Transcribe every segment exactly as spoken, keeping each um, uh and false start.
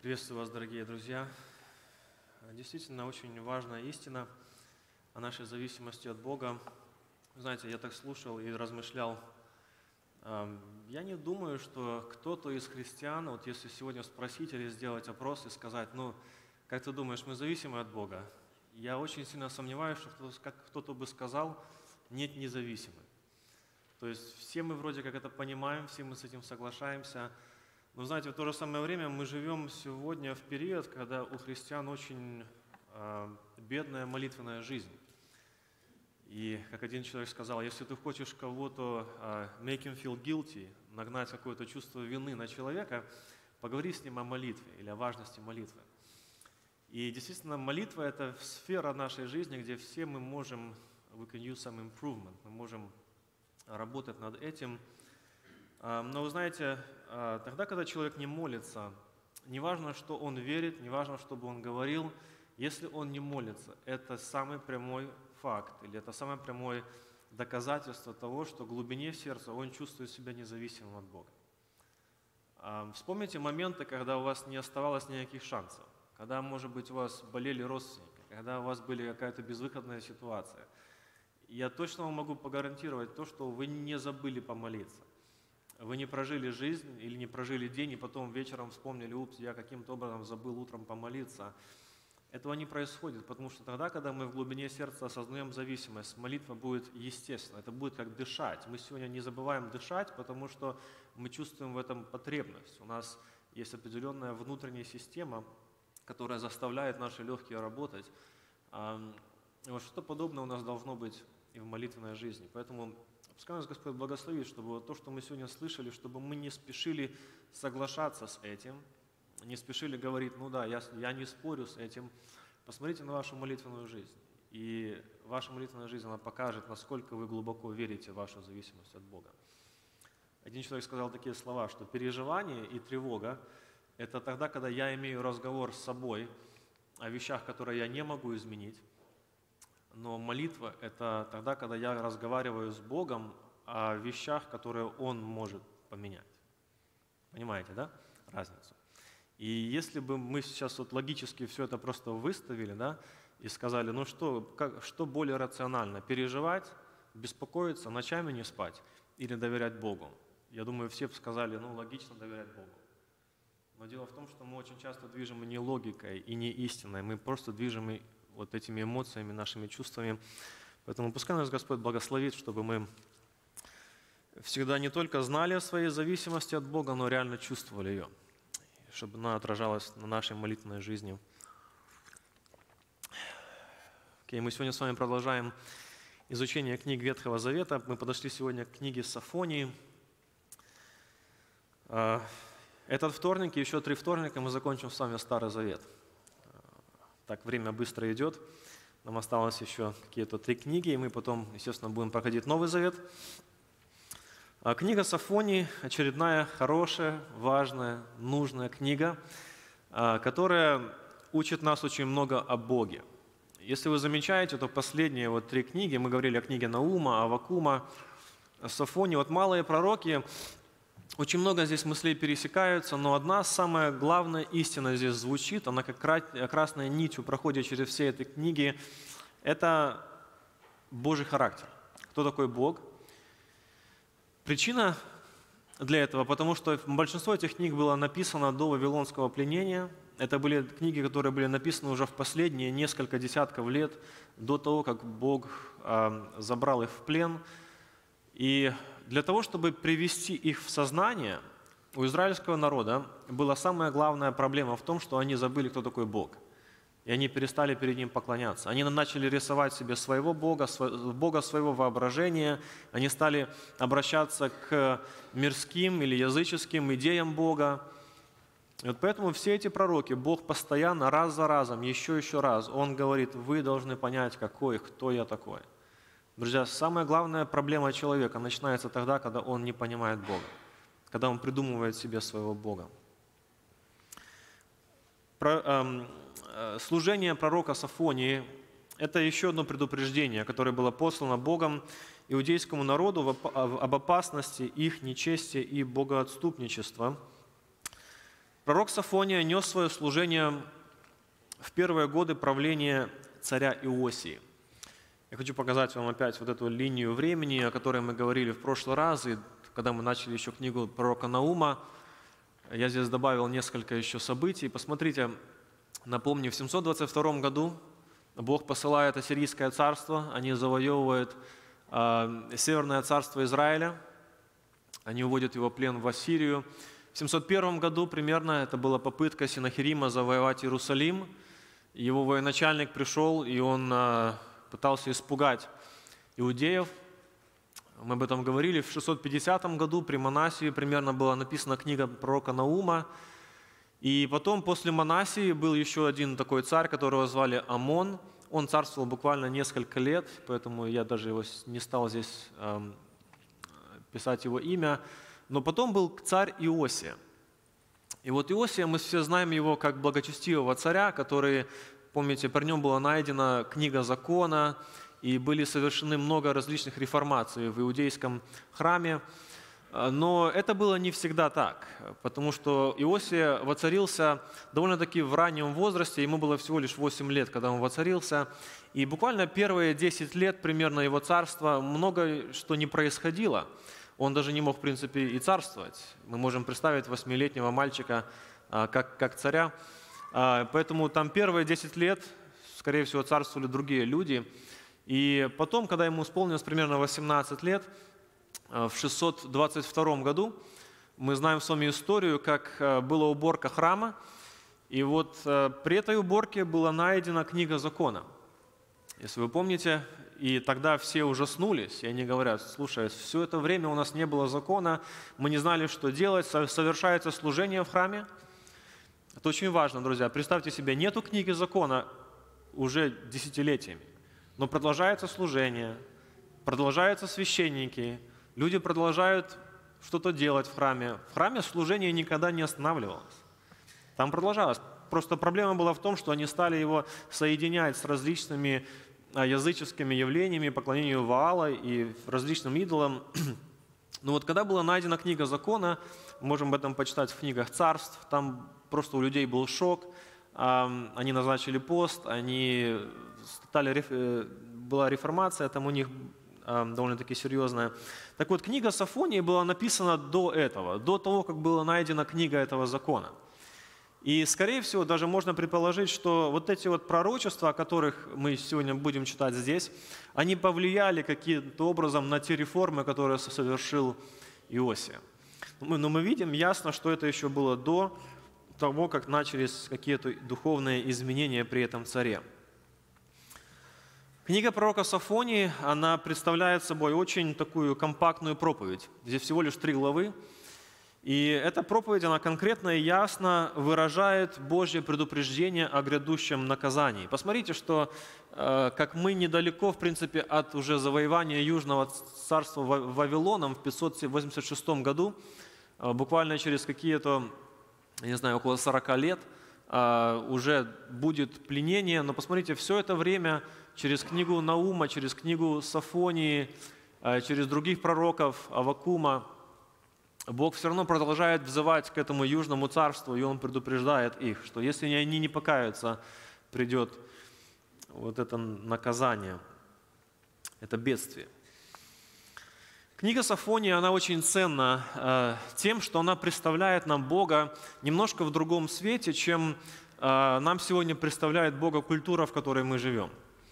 Приветствую вас, дорогие друзья. Действительно, очень важная истина о нашей зависимости от Бога. Знаете, я так слушал и размышлял. Я не думаю, что кто-то из христиан, вот если сегодня спросить или сделать опрос и сказать, ну, как ты думаешь, мы зависимы от Бога? Я очень сильно сомневаюсь, что кто-то, как кто-то бы сказал, нет, независимы. То есть все мы вроде как это понимаем, все мы с этим соглашаемся. Но знаете, в то же самое время мы живем сегодня в период, когда у христиан очень э, бедная молитвенная жизнь. И как один человек сказал, если ты хочешь кого-то э, make him feel guilty, нагнать какое-то чувство вины на человека, поговори с ним о молитве или о важности молитвы. И действительно, молитва – это сфера нашей жизни, где все мы можем, we can use some improvement, мы можем работать над этим. Но вы знаете, тогда, когда человек не молится, неважно, что он верит, неважно, что бы он говорил, если он не молится, это самый прямой факт, или это самое прямое доказательство того, что в глубине сердца он чувствует себя независимым от Бога. Вспомните моменты, когда у вас не оставалось никаких шансов, когда, может быть, у вас болели родственники, когда у вас была какая-то безвыходная ситуация. Я точно вам могу погарантировать то, что вы не забыли помолиться. Вы не прожили жизнь или не прожили день, и потом вечером вспомнили, упс, я каким-то образом забыл утром помолиться. Этого не происходит, потому что тогда, когда мы в глубине сердца осознаем зависимость, молитва будет естественно, это будет как дышать. Мы сегодня не забываем дышать, потому что мы чувствуем в этом потребность. У нас есть определенная внутренняя система, которая заставляет наши легкие работать. И вот что-то подобное у нас должно быть и в молитвенной жизни. Поэтому пускай нас Господь благословит, чтобы то, что мы сегодня слышали, чтобы мы не спешили соглашаться с этим, не спешили говорить, ну да, я, я не спорю с этим. Посмотрите на вашу молитвенную жизнь. И ваша молитвенная жизнь, она покажет, насколько вы глубоко верите в вашу зависимость от Бога. Один человек сказал такие слова, что переживание и тревога – это тогда, когда я имею разговор с собой о вещах, которые я не могу изменить. Но молитва – это тогда, когда я разговариваю с Богом о вещах, которые Он может поменять. Понимаете, да, разницу? И если бы мы сейчас вот логически все это просто выставили, да, и сказали, ну что, как, что более рационально, переживать, беспокоиться, ночами не спать или доверять Богу? Я думаю, все бы сказали, ну логично доверять Богу. Но дело в том, что мы очень часто движимы не логикой и не истиной, мы просто движимы вот этими эмоциями, нашими чувствами. Поэтому пускай нас Господь благословит, чтобы мы всегда не только знали о своей зависимости от Бога, но реально чувствовали ее, чтобы она отражалась на нашей молитвенной жизни. Окей, мы сегодня с вами продолжаем изучение книг Ветхого Завета. Мы подошли сегодня к книге Софонии. Этот вторник и еще три вторника мы закончим с вами Старый Завет. Так, время быстро идет. Нам осталось еще какие-то три книги, и мы потом, естественно, будем проходить Новый Завет. Книга Софонии – очередная хорошая, важная, нужная книга, которая учит нас очень много о Боге. Если вы замечаете, то последние вот три книги, мы говорили о книге Наума, Аввакума, Софонии, вот малые пророки, очень много здесь мыслей пересекаются, но одна самая главная истина здесь звучит, она как красной нитью проходит через все эти книги, это Божий характер. Кто такой Бог? Причина для этого, потому что большинство этих книг было написано до Вавилонского пленения. Это были книги, которые были написаны уже в последние несколько десятков лет до того, как Бог э, забрал их в плен. И для того, чтобы привести их в сознание, у израильского народа была самая главная проблема в том, что они забыли, кто такой Бог. И они перестали перед Ним поклоняться. Они начали рисовать себе своего Бога, Бога своего воображения. Они стали обращаться к мирским или языческим идеям Бога. И вот поэтому все эти пророки, Бог постоянно, раз за разом, еще еще раз, Он говорит, вы должны понять, какой, кто я такой. Друзья, самая главная проблема человека начинается тогда, когда он не понимает Бога, когда он придумывает себе своего Бога. Про, эм, э, служение пророка Софонии – это еще одно предупреждение, которое было послано Богом иудейскому народу об опасности их нечестия и богоотступничества. Пророк Софония нес свое служение в первые годы правления царя Иосии. Я хочу показать вам опять вот эту линию времени, о которой мы говорили в прошлый раз, и когда мы начали еще книгу пророка Наума. Я здесь добавил несколько еще событий. Посмотрите, напомню, в семьсот двадцать втором году Бог посылает Ассирийское царство, они завоевывают э, Северное царство Израиля, они уводят его в плен в Ассирию. В семьсот первом году примерно это была попытка Сенахерима завоевать Иерусалим. Его военачальник пришел, и он э, пытался испугать иудеев. Мы об этом говорили. В шестьсот пятидесятом году при Манасии примерно была написана книга пророка Наума. И потом, после Манасии, был еще один такой царь, которого звали Амон. Он царствовал буквально несколько лет, поэтому я даже его не стал здесь э, писать его имя. Но потом был царь Иосия. И вот Иосия, мы все знаем его как благочестивого царя, который, помните, при нем была найдена книга закона, и были совершены много различных реформаций в иудейском храме. Но это было не всегда так, потому что Иосия воцарился довольно-таки в раннем возрасте, ему было всего лишь восемь лет, когда он воцарился. И буквально первые десять лет примерно его царства много что не происходило. Он даже не мог, в принципе, и царствовать. Мы можем представить восьмилетнего мальчика как, как царя. Поэтому там первые десять лет, скорее всего, царствовали другие люди. И потом, когда ему исполнилось примерно восемнадцать лет, в шестьсот двадцать втором году, мы знаем с вами историю, как была уборка храма. И вот при этой уборке была найдена книга закона. Если вы помните, и тогда все ужаснулись, и они говорят: слушай, все это время у нас не было закона, мы не знали, что делать, совершается служение в храме. Это очень важно, друзья. Представьте себе, нету книги закона уже десятилетиями, но продолжается служение, продолжаются священники, люди продолжают что-то делать в храме. В храме служение никогда не останавливалось. Там продолжалось. Просто проблема была в том, что они стали его соединять с различными языческими явлениями, поклонению Ваала и различным идолам. Но вот когда была найдена книга закона, мы можем об этом почитать в книгах царств, там просто у людей был шок, они назначили пост, они стали, была реформация, там у них довольно-таки серьезная. Так вот, книга Софонии была написана до этого, до того, как была найдена книга этого закона. И, скорее всего, даже можно предположить, что вот эти вот пророчества, о которых мы сегодня будем читать здесь, они повлияли каким-то образом на те реформы, которые совершил Иосия. Но мы видим ясно, что это еще было до того, как начались какие-то духовные изменения при этом царе. Книга пророка Софонии, она представляет собой очень такую компактную проповедь. Здесь всего лишь три главы. И эта проповедь, она конкретно и ясно выражает Божье предупреждение о грядущем наказании. Посмотрите, что э, как мы недалеко, в принципе, от уже завоевания Южного царства Вавилоном в пятьсот восемьдесят шестом году, э, буквально через какие-то, я не знаю, около сорока лет, э, уже будет пленение. Но посмотрите, все это время через книгу Наума, через книгу Софонии, э, через других пророков, Аввакума, Бог все равно продолжает взывать к этому Южному царству, и Он предупреждает их, что если они не покаются, придет вот это наказание, это бедствие. Книга Софонии, она очень ценна э, тем, что она представляет нам Бога немножко в другом свете, чем э, нам сегодня представляет Бога культура, в которой мы живем.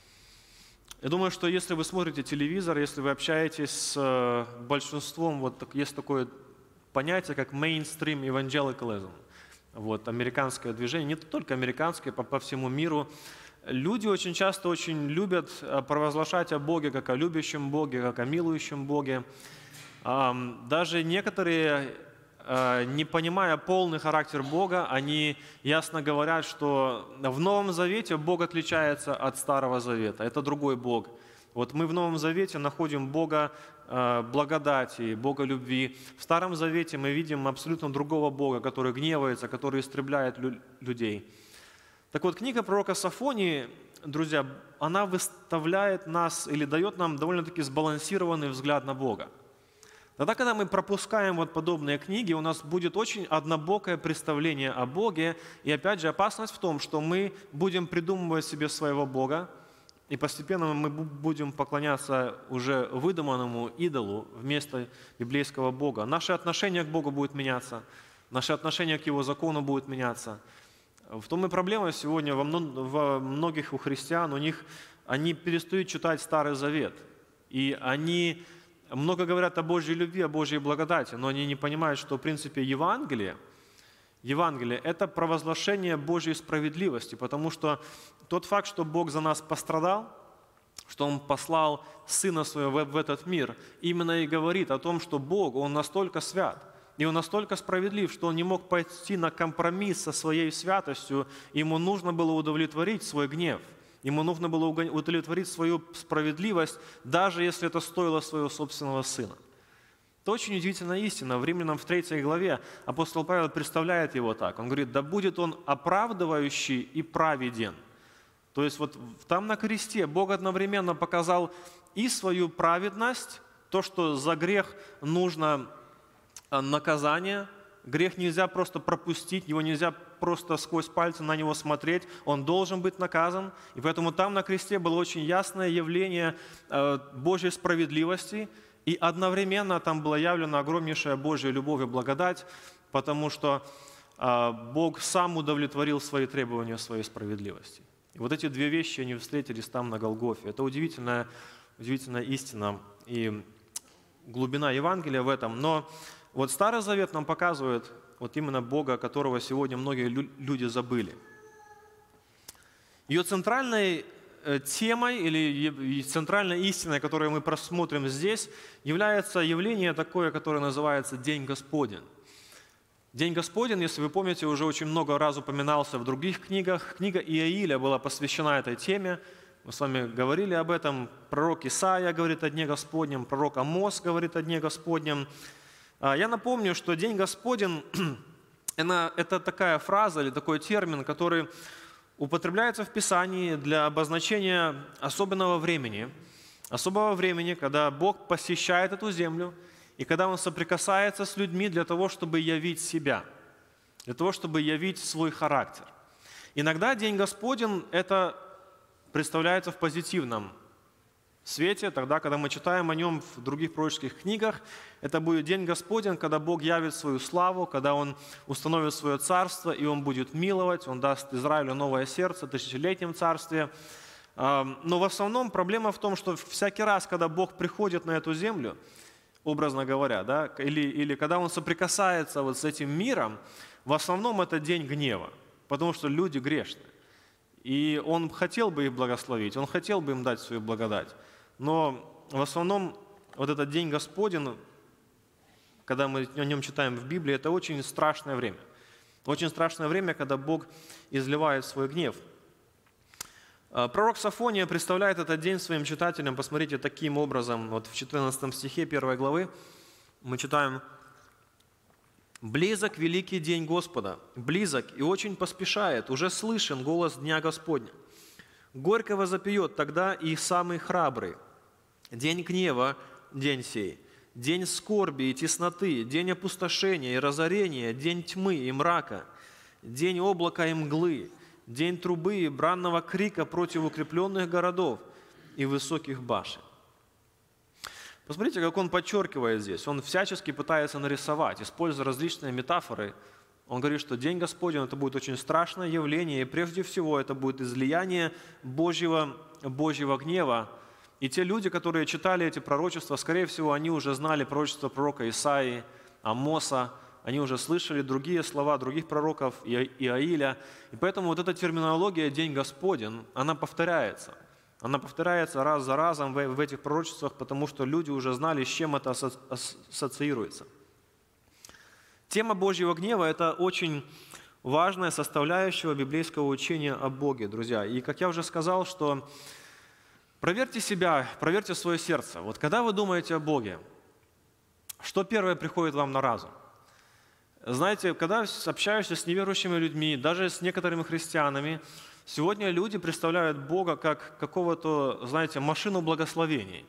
Я думаю, что если вы смотрите телевизор, если вы общаетесь с э, большинством, вот так, есть такое понятие, как mainstream evangelicalism, вот, американское движение, не только американское, по, по всему миру. Люди очень часто очень любят провозглашать о Боге, как о любящем Боге, как о милующем Боге. Даже некоторые, не понимая полный характер Бога, они ясно говорят, что в Новом Завете Бог отличается от Старого Завета, это другой Бог. Вот мы в Новом Завете находим Бога благодати, Бога любви. В Старом Завете мы видим абсолютно другого Бога, который гневается, который истребляет людей. Так вот, книга пророка Софонии, друзья, она выставляет нас или дает нам довольно-таки сбалансированный взгляд на Бога. Тогда, когда мы пропускаем вот подобные книги, у нас будет очень однобокое представление о Боге. И опять же, опасность в том, что мы будем придумывать себе своего Бога, и постепенно мы будем поклоняться уже выдуманному идолу вместо библейского Бога. Наше отношение к Богу будет меняться, наше отношение к Его закону будет меняться. В том и проблема сегодня во многих у христиан, у них они перестают читать Старый Завет, и они много говорят о Божьей любви, о Божьей благодати, но они не понимают, что, в принципе, Евангелие, Евангелие – это провозглашение Божьей справедливости, потому что тот факт, что Бог за нас пострадал, что Он послал Сына Своего в этот мир, именно и говорит о том, что Бог, Он настолько свят, и Он настолько справедлив, что Он не мог пойти на компромисс со Своей святостью, Ему нужно было удовлетворить свой гнев. Ему нужно было удовлетворить свою справедливость, даже если это стоило своего собственного сына. Это очень удивительная истина. В Римлянам в третьей главе апостол Павел представляет его так. Он говорит: «Да будет он оправдывающий и праведен». То есть вот там на кресте Бог одновременно показал и свою праведность, то, что за грех нужно наказание. Грех нельзя просто пропустить, его нельзя просто сквозь пальцы на него смотреть, он должен быть наказан. И поэтому там на кресте было очень ясное явление Божьей справедливости, и одновременно там была явлена огромнейшая Божья любовь и благодать, потому что Бог сам удовлетворил свои требования своей справедливости. И вот эти две вещи, они встретились там на Голгофе. Это удивительная, удивительная истина и глубина Евангелия в этом. Но вот Старый Завет нам показывает вот именно Бога, которого сегодня многие люди забыли. Ее центральной темой или центральной истиной, которую мы просмотрим здесь, является явление такое, которое называется День Господень. День Господень, если вы помните, уже очень много раз упоминался в других книгах. Книга Иаиля была посвящена этой теме. Мы с вами говорили об этом. Пророк Исаия говорит о Дне Господнем, пророк Амос говорит о Дне Господнем. Я напомню, что День Господень – это такая фраза или такой термин, который употребляется в Писании для обозначения особенного времени, особого времени, когда Бог посещает эту землю, и когда Он соприкасается с людьми для того, чтобы явить себя, для того, чтобы явить свой характер. Иногда День Господень – это представляется в позитивном свете, тогда, когда мы читаем о нем в других пророческих книгах, это будет День Господень, когда Бог явит свою славу, когда Он установит свое царство, и Он будет миловать, Он даст Израилю новое сердце в тысячелетнем царстве. Но в основном проблема в том, что всякий раз, когда Бог приходит на эту землю, образно говоря, да, или, или когда Он соприкасается вот с этим миром, в основном это день гнева, потому что люди грешны. И Он хотел бы их благословить, Он хотел бы им дать свою благодать. Но в основном вот этот День Господень, когда мы о нем читаем в Библии, это очень страшное время. Очень страшное время, когда Бог изливает свой гнев. Пророк Софония представляет этот день своим читателям, посмотрите, таким образом. Вот в четырнадцатом стихе первой главы мы читаем: «Близок великий день Господа, близок и очень поспешает, уже слышен голос Дня Господня. Горько возопьет тогда и самый храбрый. День гнева, день сей, день скорби и тесноты, день опустошения и разорения, день тьмы и мрака, день облака и мглы, день трубы и бранного крика против укрепленных городов и высоких башен». Посмотрите, как он подчеркивает здесь. Он всячески пытается нарисовать, используя различные метафоры. Он говорит, что День Господень – это будет очень страшное явление, и прежде всего это будет излияние Божьего, Божьего гнева. И те люди, которые читали эти пророчества, скорее всего, они уже знали пророчества пророка Исаии, Амоса, они уже слышали другие слова других пророков, Иаиля. И поэтому вот эта терминология «День Господень», она повторяется. Она повторяется раз за разом в этих пророчествах, потому что люди уже знали, с чем это ассоциируется. Тема Божьего гнева – это очень важная составляющая библейского учения о Боге, друзья. И, как я уже сказал, что проверьте себя, проверьте свое сердце. Вот когда вы думаете о Боге, что первое приходит вам на разум? Знаете, когда общаешься с неверующими людьми, даже с некоторыми христианами, сегодня люди представляют Бога как какого-то, знаете, машину благословений.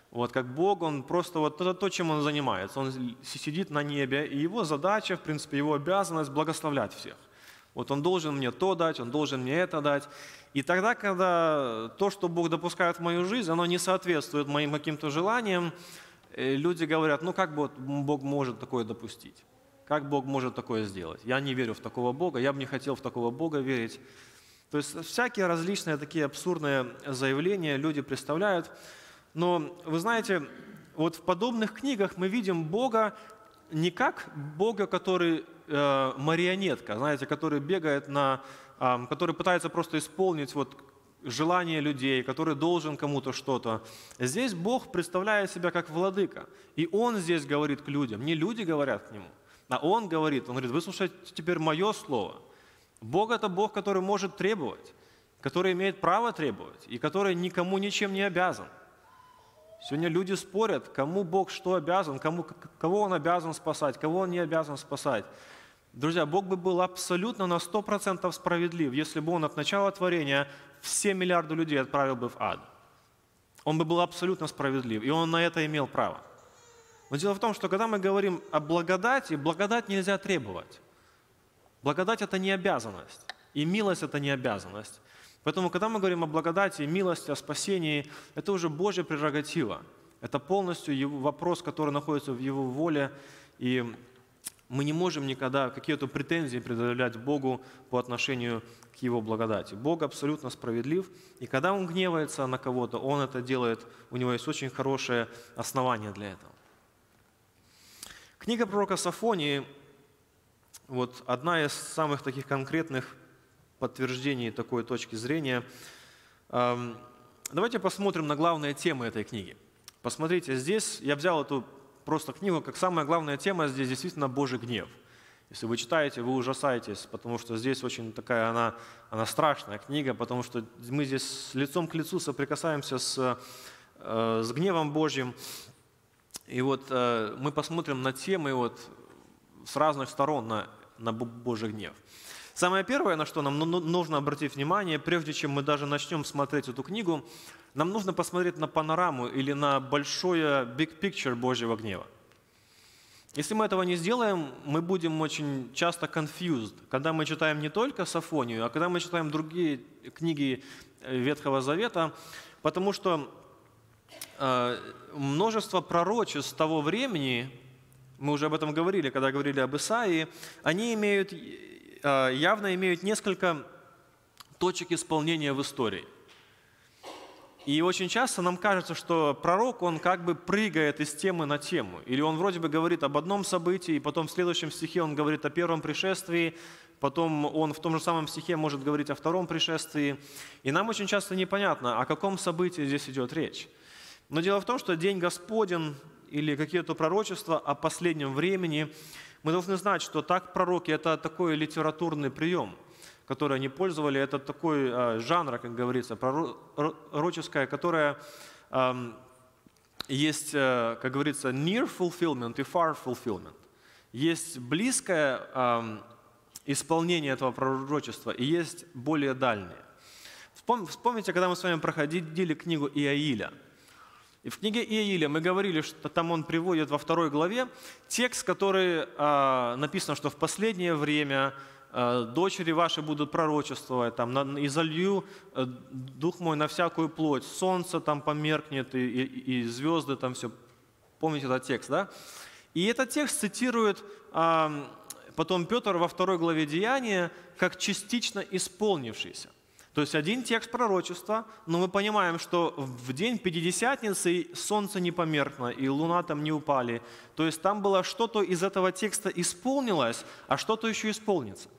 Вот как Бог, Он просто вот это то, чем Он занимается. Он сидит на небе, и Его задача, в принципе, Его обязанность благословлять всех. Вот Он должен мне то дать, Он должен мне это дать. И тогда, когда то, что Бог допускает в мою жизнь, оно не соответствует моим каким-то желаниям, люди говорят, ну как Бог может такое допустить? Как Бог может такое сделать? Я не верю в такого Бога, я бы не хотел в такого Бога верить. То есть всякие различные такие абсурдные заявления люди представляют. Но вы знаете, вот в подобных книгах мы видим Бога не как Бога, который э, марионетка, знаете, который бегает на, э, который пытается просто исполнить вот желания людей, который должен кому-то что-то. Здесь Бог представляет себя как владыка. И Он здесь говорит к людям. Не люди говорят к Нему, а Он говорит. Он говорит, вы слушайте теперь мое слово. Бог – это Бог, который может требовать, который имеет право требовать и который никому ничем не обязан. Сегодня люди спорят, кому Бог что обязан, кому, кого Он обязан спасать, кого Он не обязан спасать. Друзья, Бог бы был абсолютно на сто процентов справедлив, если бы Он от начала творения все миллиарды людей отправил бы в ад. Он бы был абсолютно справедлив, и Он на это имел право. Но дело в том, что когда мы говорим о благодати, благодать нельзя требовать. Благодать – это не обязанность, и милость – это не обязанность. Поэтому, когда мы говорим о благодати, милости, о спасении, это уже Божья прерогатива. Это полностью его вопрос, который находится в Его воле, и мы не можем никогда какие-то претензии предъявлять Богу по отношению к Его благодати. Бог абсолютно справедлив, и когда Он гневается на кого-то, Он это делает, у Него есть очень хорошее основание для этого. Книга пророка Софонии, вот одна из самых таких конкретных подтверждений такой точки зрения. Давайте посмотрим на главные темы этой книги. Посмотрите, здесь я взял эту просто книгу, как самая главная тема здесь действительно Божий гнев. Если вы читаете, вы ужасаетесь, потому что здесь очень такая, она, она страшная книга, потому что мы здесь лицом к лицу соприкасаемся с, с гневом Божьим. И вот мы посмотрим на темы вот с разных сторон на, на Божий гнев. Самое первое, на что нам нужно обратить внимание, прежде чем мы даже начнем смотреть эту книгу, нам нужно посмотреть на панораму или на большое big picture Божьего гнева. Если мы этого не сделаем, мы будем очень часто confused, когда мы читаем не только Софонию, а когда мы читаем другие книги Ветхого Завета, потому что э, множество пророчеств того времени, мы уже об этом говорили, когда говорили об Исаии, они имеют... явно имеют несколько точек исполнения в истории. И очень часто нам кажется, что пророк, он как бы прыгает из темы на тему. Или он вроде бы говорит об одном событии, и потом в следующем стихе он говорит о первом пришествии, потом он в том же самом стихе может говорить о втором пришествии. И нам очень часто непонятно, о каком событии здесь идет речь. Но дело в том, что День Господень или какие-то пророчества о последнем времени, мы должны знать, что так пророки – это такой литературный прием, который они пользовали. Это такой э, жанр, как говорится, пророческое, которое э, есть, э, как говорится, near fulfillment и far fulfillment. Есть близкое э, исполнение этого пророчества и есть более дальнее. Вспомните, когда мы с вами проходили книгу Иаиля. И в книге Иаиля мы говорили, что там он приводит во второй главе текст, который э, написано, что в последнее время э, дочери ваши будут пророчествовать, там, на, «И залью э, дух мой на всякую плоть, солнце там померкнет, и, и, и звезды там все». Помните этот текст, да? И этот текст цитирует э, потом Петр во второй главе Деяния как частично исполнившийся. То есть один текст пророчества, но мы понимаем, что в день Пятидесятницы солнце не померкло, и луна там не упали. То есть там было что-то из этого текста исполнилось, а что-то еще исполнится.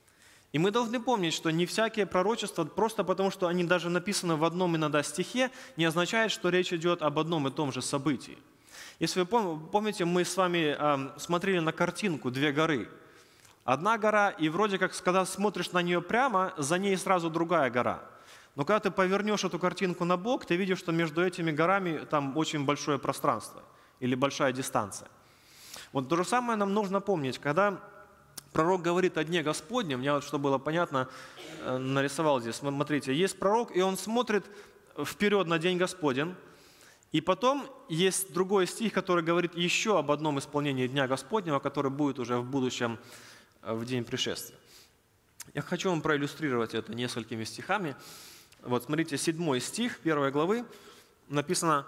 И мы должны помнить, что не всякие пророчества, просто потому что они даже написаны в одном иногда стихе, не означает, что речь идет об одном и том же событии. Если вы помните, мы с вами э, смотрели на картинку «Две горы». Одна гора, и вроде как, когда смотришь на нее прямо, за ней сразу другая гора. Но когда ты повернешь эту картинку на бок, ты видишь, что между этими горами там очень большое пространство или большая дистанция. Вот то же самое нам нужно помнить, когда пророк говорит о Дне Господнем, я вот, чтобы было понятно, нарисовал здесь, смотрите, есть пророк, и он смотрит вперед на День Господень, И потом есть другой стих, который говорит еще об одном исполнении Дня Господнего, который будет уже в будущем, в день пришествия. Я хочу вам проиллюстрировать это несколькими стихами. Вот смотрите, седьмой стих первой главы написано: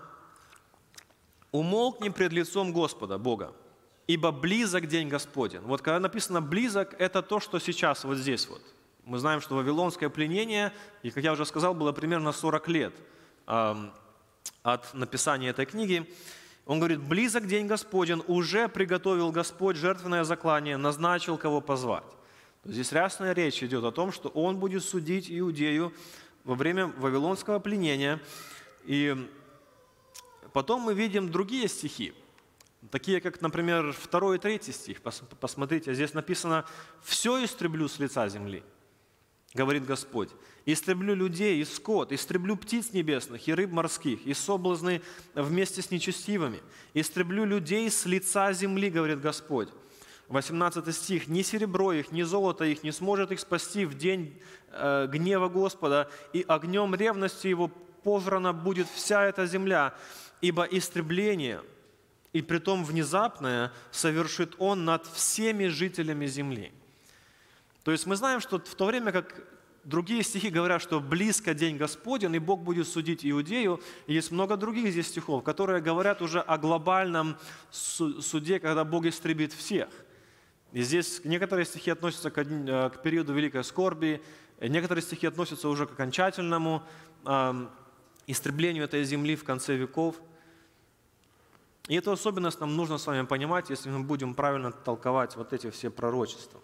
«Умолкни пред лицом Господа, Бога, ибо близок день Господень». Вот когда написано «близок», это то, что сейчас вот здесь вот. Мы знаем, что вавилонское пленение, и, как я уже сказал, было примерно сорок лет э, от написания этой книги. Он говорит: «Близок день Господень, уже приготовил Господь жертвенное заклание, назначил, кого позвать». Здесь ясная речь идет о том, что Он будет судить Иудею во время вавилонского пленения. И потом мы видим другие стихи, такие как, например, второй и третий стих. Посмотрите, здесь написано: «Все истреблю с лица земли, говорит Господь. Истреблю людей и скот, истреблю птиц небесных и рыб морских, и соблазны вместе с нечестивыми. Истреблю людей с лица земли, говорит Господь». восемнадцатый стих. «Ни серебро их, ни золото их не сможет их спасти в день э, гнева Господа, и огнем ревности Его пожрана будет вся эта земля, ибо истребление, и притом внезапное, совершит Он над всеми жителями земли». То есть мы знаем, что в то время как другие стихи говорят, что близко день Господень, и Бог будет судить Иудею, есть много других здесь стихов, которые говорят уже о глобальном суде, когда Бог истребит всех. И здесь некоторые стихи относятся к, к периоду великой скорби, некоторые стихи относятся уже к окончательному э, истреблению этой земли в конце веков. И эту особенность нам нужно с вами понимать, если мы будем правильно толковать вот эти все пророчества.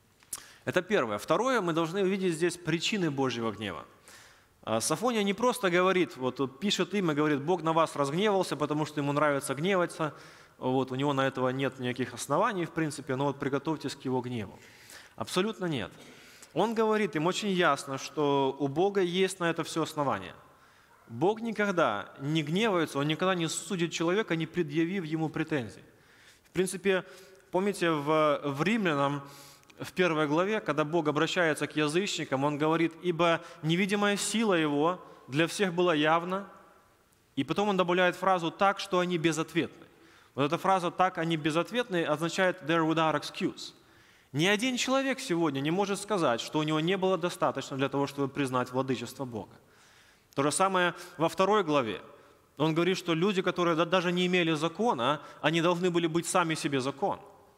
Это первое. Второе, мы должны увидеть здесь причины Божьего гнева. Софония не просто говорит, вот пишет им и говорит: «Бог на вас разгневался, потому что ему нравится гневаться». Вот, у него на этого нет никаких оснований, в принципе, но вот приготовьтесь к его гневу. Абсолютно нет. Он говорит им очень ясно, что у Бога есть на это все основания. Бог никогда не гневается, Он никогда не судит человека, не предъявив ему претензий. В принципе, помните, в, в Римлянам, в первой главе, когда Бог обращается к язычникам, Он говорит: «Ибо невидимая сила Его для всех была явна». И потом Он добавляет фразу «так, что они безответны». Вот эта фраза «так, они безответны» означает «they're without excuse». Ни один человек сегодня не может сказать, что у него не было достаточно для того, чтобы признать владычество Бога. То же самое во второй главе. Он говорит, что люди, которые даже не имели закона, они должны были быть сами себе закон.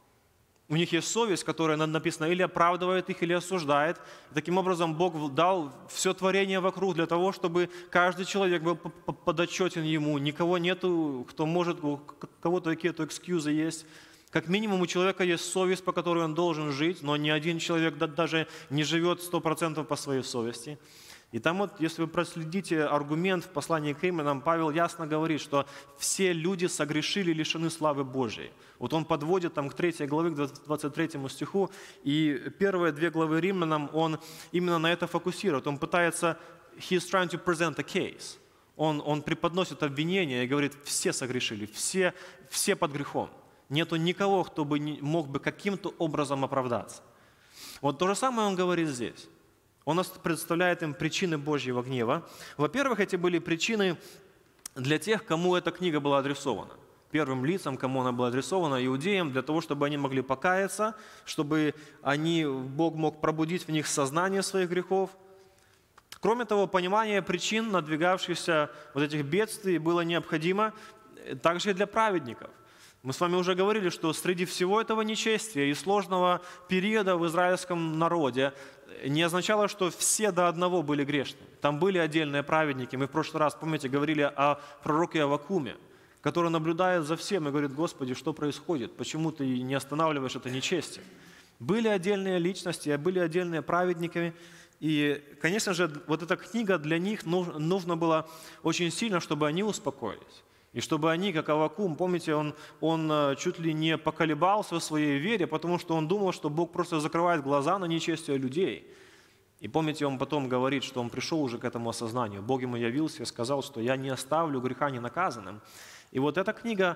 У них есть совесть, которая, написано, или оправдывает их, или осуждает. И таким образом Бог дал все творение вокруг для того, чтобы каждый человек был подотчетен Ему. Никого нету, кто может, у кого-то какие-то экскьюзы есть. Как минимум у человека есть совесть, по которой он должен жить, но ни один человек даже не живет сто процентов по своей совести. И там вот, если вы проследите аргумент в послании к Римлянам, Павел ясно говорит, что все люди согрешили, лишены славы Божьей. Вот он подводит там к третьей главе, к двадцать третьему стиху, и первые две главы Римлянам он именно на это фокусирует. Он пытается, he's trying to present a case. Он, он преподносит обвинение и говорит: все согрешили, все, все под грехом. Нету никого, кто бы не, мог бы каким-то образом оправдаться. Вот то же самое он говорит здесь. Он представляет им причины Божьего гнева. Во-первых, эти были причины для тех, кому эта книга была адресована. Первым лицам, кому она была адресована, иудеям, для того, чтобы они могли покаяться, чтобы они, Бог мог пробудить в них сознание своих грехов. Кроме того, понимание причин надвигавшихся вот этих бедствий было необходимо также и для праведников. Мы с вами уже говорили, что среди всего этого нечестия и сложного периода в израильском народе не означало, что все до одного были грешными. Там были отдельные праведники. Мы в прошлый раз, помните, говорили о пророке Аввакуме, который наблюдает за всем и говорит: «Господи, что происходит? Почему ты не останавливаешь это нечестие?» Были отдельные личности, были отдельные праведники. И, конечно же, вот эта книга для них нужно было очень сильно, чтобы они успокоились. И чтобы они, как Аввакум, помните, он, он чуть ли не поколебался в своей вере, потому что он думал, что Бог просто закрывает глаза на нечестие людей. И помните, он потом говорит, что он пришел уже к этому осознанию. Бог ему явился и сказал, что «я не оставлю греха ненаказанным». И вот эта книга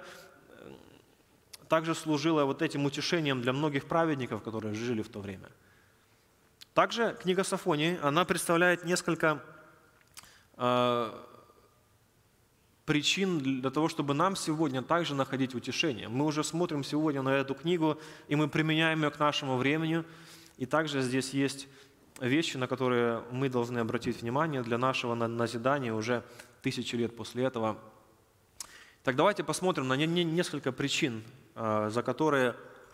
также служила вот этим утешением для многих праведников, которые жили в то время. Также книга Софонии, она представляет несколько... Э, причин для того, чтобы нам сегодня также находить утешение. Мы уже смотрим сегодня на эту книгу, и мы применяем ее к нашему времени. И также здесь есть вещи, на которые мы должны обратить внимание для нашего назидания уже тысячи лет после этого. Так давайте посмотрим на несколько причин, за которые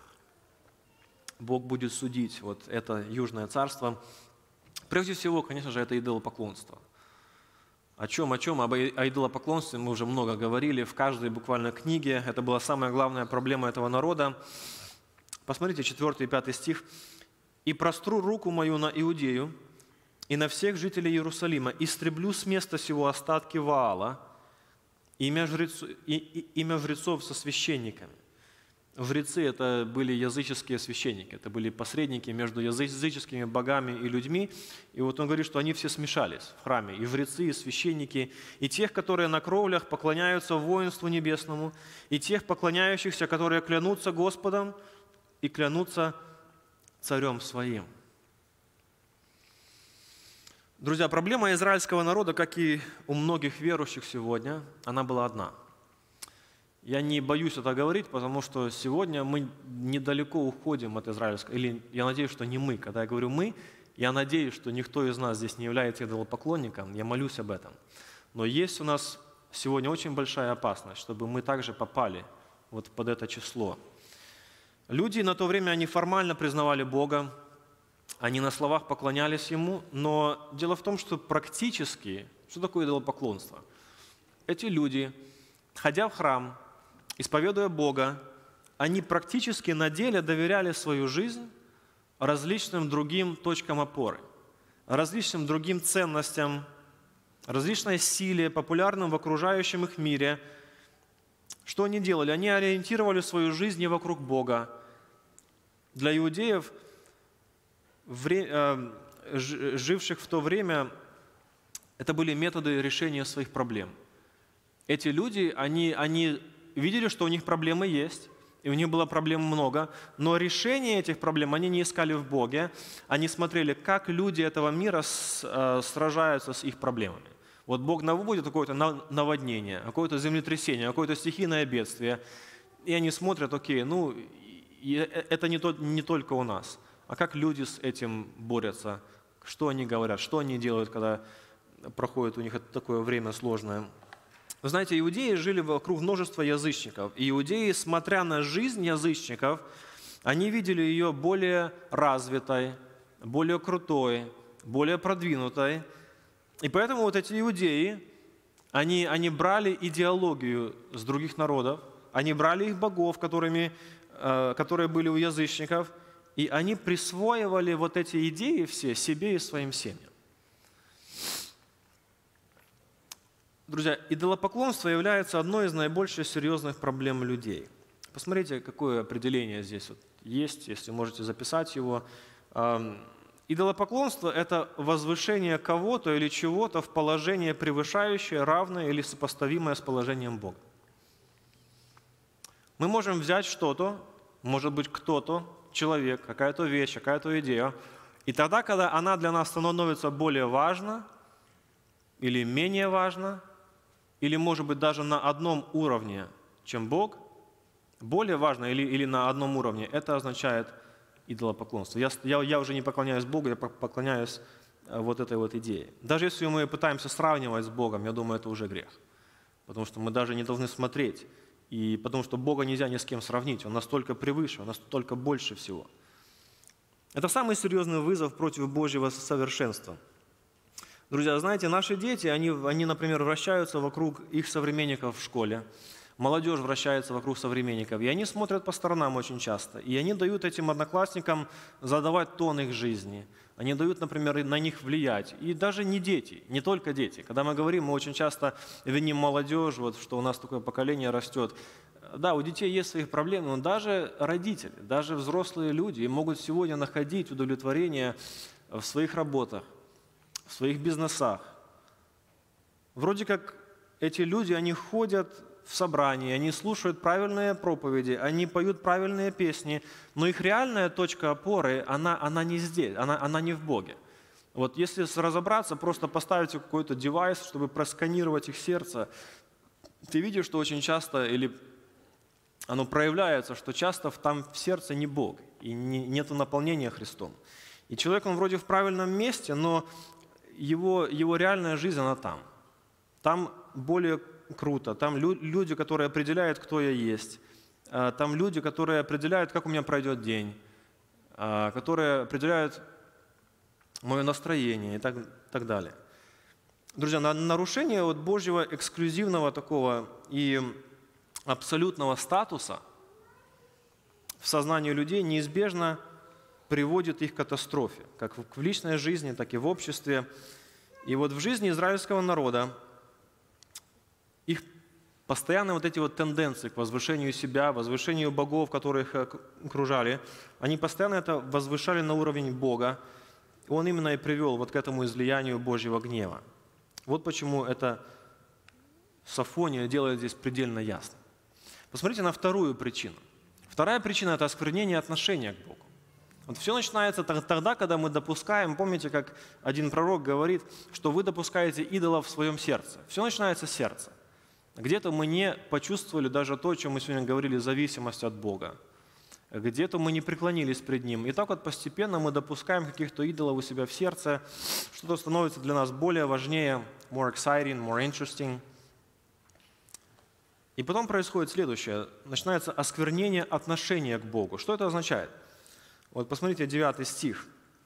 Бог будет судить вот это Южное Царство. Прежде всего, конечно же, это идолопоклонство. О чем, о чем? Об идолопоклонстве мы уже много говорили в каждой буквально книге. Это была самая главная проблема этого народа. Посмотрите, четвёртый и пятый стих. «И простру руку мою на Иудею и на всех жителей Иерусалима, истреблю с места сего остатки Ваала, имя жрецов, и, и, имя жрецов со священниками». Жрецы – это были языческие священники, это были посредники между языческими богами и людьми. И вот он говорит, что они все смешались в храме, и жрецы, и священники, и тех, которые на кровлях поклоняются воинству небесному, и тех поклоняющихся, которые клянутся Господом и клянутся царем своим. Друзья, проблема израильского народа, как и у многих верующих сегодня, она была одна. Я не боюсь это говорить, потому что сегодня мы недалеко уходим от израильского, или я надеюсь, что не мы. Когда я говорю «мы», я надеюсь, что никто из нас здесь не является идолопоклонником, я молюсь об этом. Но есть у нас сегодня очень большая опасность, чтобы мы также попали вот под это число. Люди на то время, они формально признавали Бога, они на словах поклонялись Ему, но дело в том, что практически, что такое идолопоклонство? Эти люди, ходя в храм, исповедуя Бога, они практически на деле доверяли свою жизнь различным другим точкам опоры, различным другим ценностям, различной силе, популярным в окружающем их мире. Что они делали? Они ориентировали свою жизнь не вокруг Бога. Для иудеев, живших в то время, это были методы решения своих проблем. Эти люди, они, они видели, что у них проблемы есть, и у них было проблем много, но решение этих проблем они не искали в Боге, они смотрели, как люди этого мира с, э, сражаются с их проблемами. Вот Бог наводит какое-то наводнение, какое-то землетрясение, какое-то стихийное бедствие, и они смотрят, окей, ну, это не, то, не только у нас, а как люди с этим борются, что они говорят, что они делают, когда проходит у них такое время сложное. Вы знаете, иудеи жили вокруг множества язычников. И иудеи, смотря на жизнь язычников, они видели ее более развитой, более крутой, более продвинутой. И поэтому вот эти иудеи, они, они брали идеологию с других народов, они брали их богов, которыми, э, которые были у язычников, и они присвоивали вот эти идеи все себе и своим семьям. Друзья, идолопоклонство является одной из наибольших серьезных проблем людей. Посмотрите, какое определение здесь вот есть, если можете записать его. Идолопоклонство – это возвышение кого-то или чего-то в положение превышающее, равное или сопоставимое с положением Бога. Мы можем взять что-то, может быть кто-то, человек, какая-то вещь, какая-то идея, и тогда, когда она для нас становится более важна или менее важна, или, может быть, даже на одном уровне, чем Бог, более важно или, или на одном уровне, это означает идолопоклонство. Я, я, я уже не поклоняюсь Богу, я поклоняюсь вот этой вот идее. Даже если мы пытаемся сравнивать с Богом, я думаю, это уже грех. Потому что мы даже не должны смотреть. И потому что Бога нельзя ни с кем сравнить. Он настолько превыше, Он настолько больше всего. Это самый серьезный вызов против Божьего совершенства. Друзья, знаете, наши дети, они, они, например, вращаются вокруг их современников в школе. Молодежь вращается вокруг современников. И они смотрят по сторонам очень часто. И они дают этим одноклассникам задавать тон их жизни. Они дают, например, на них влиять. И даже не дети, не только дети. Когда мы говорим, мы очень часто виним молодежь, вот, что у нас такое поколение растет. Да, у детей есть свои проблемы, но даже родители, даже взрослые люди могут сегодня находить удовлетворение в своих работах, в своих бизнесах. Вроде как эти люди, они ходят в собрании, они слушают правильные проповеди, они поют правильные песни, но их реальная точка опоры, она, она не здесь, она, она не в Боге. Вот если разобраться, просто поставить какой-то девайс, чтобы просканировать их сердце, ты видишь, что очень часто, или оно проявляется, что часто там в сердце не Бог, и нет наполнения Христом. И человек, он вроде в правильном месте, но его, его реальная жизнь, она там. Там более круто, там люди, которые определяют, кто я есть. Там люди, которые определяют, как у меня пройдет день, которые определяют мое настроение и так, так далее. Друзья, нарушение вот Божьего эксклюзивного такого и абсолютного статуса в сознании людей неизбежно приводит их к катастрофе, как в личной жизни, так и в обществе. И вот в жизни израильского народа их постоянно вот эти вот тенденции к возвышению себя, возвышению богов, которые их окружали, они постоянно это возвышали на уровень Бога. И Он именно и привел вот к этому излиянию Божьего гнева. Вот почему это Софония делает здесь предельно ясно. Посмотрите на вторую причину. Вторая причина – это осквернение отношения к Богу. Вот все начинается тогда, когда мы допускаем, помните, как один пророк говорит, что вы допускаете идолов в своем сердце. Все начинается с сердца. Где-то мы не почувствовали даже то, о чем мы сегодня говорили, зависимость от Бога. Где-то мы не преклонились пред Ним. И так вот постепенно мы допускаем каких-то идолов у себя в сердце, что-то становится для нас более важнее, more exciting, more interesting. И потом происходит следующее. Начинается осквернение отношения к Богу. Что это означает? Вот посмотрите, девятый стих.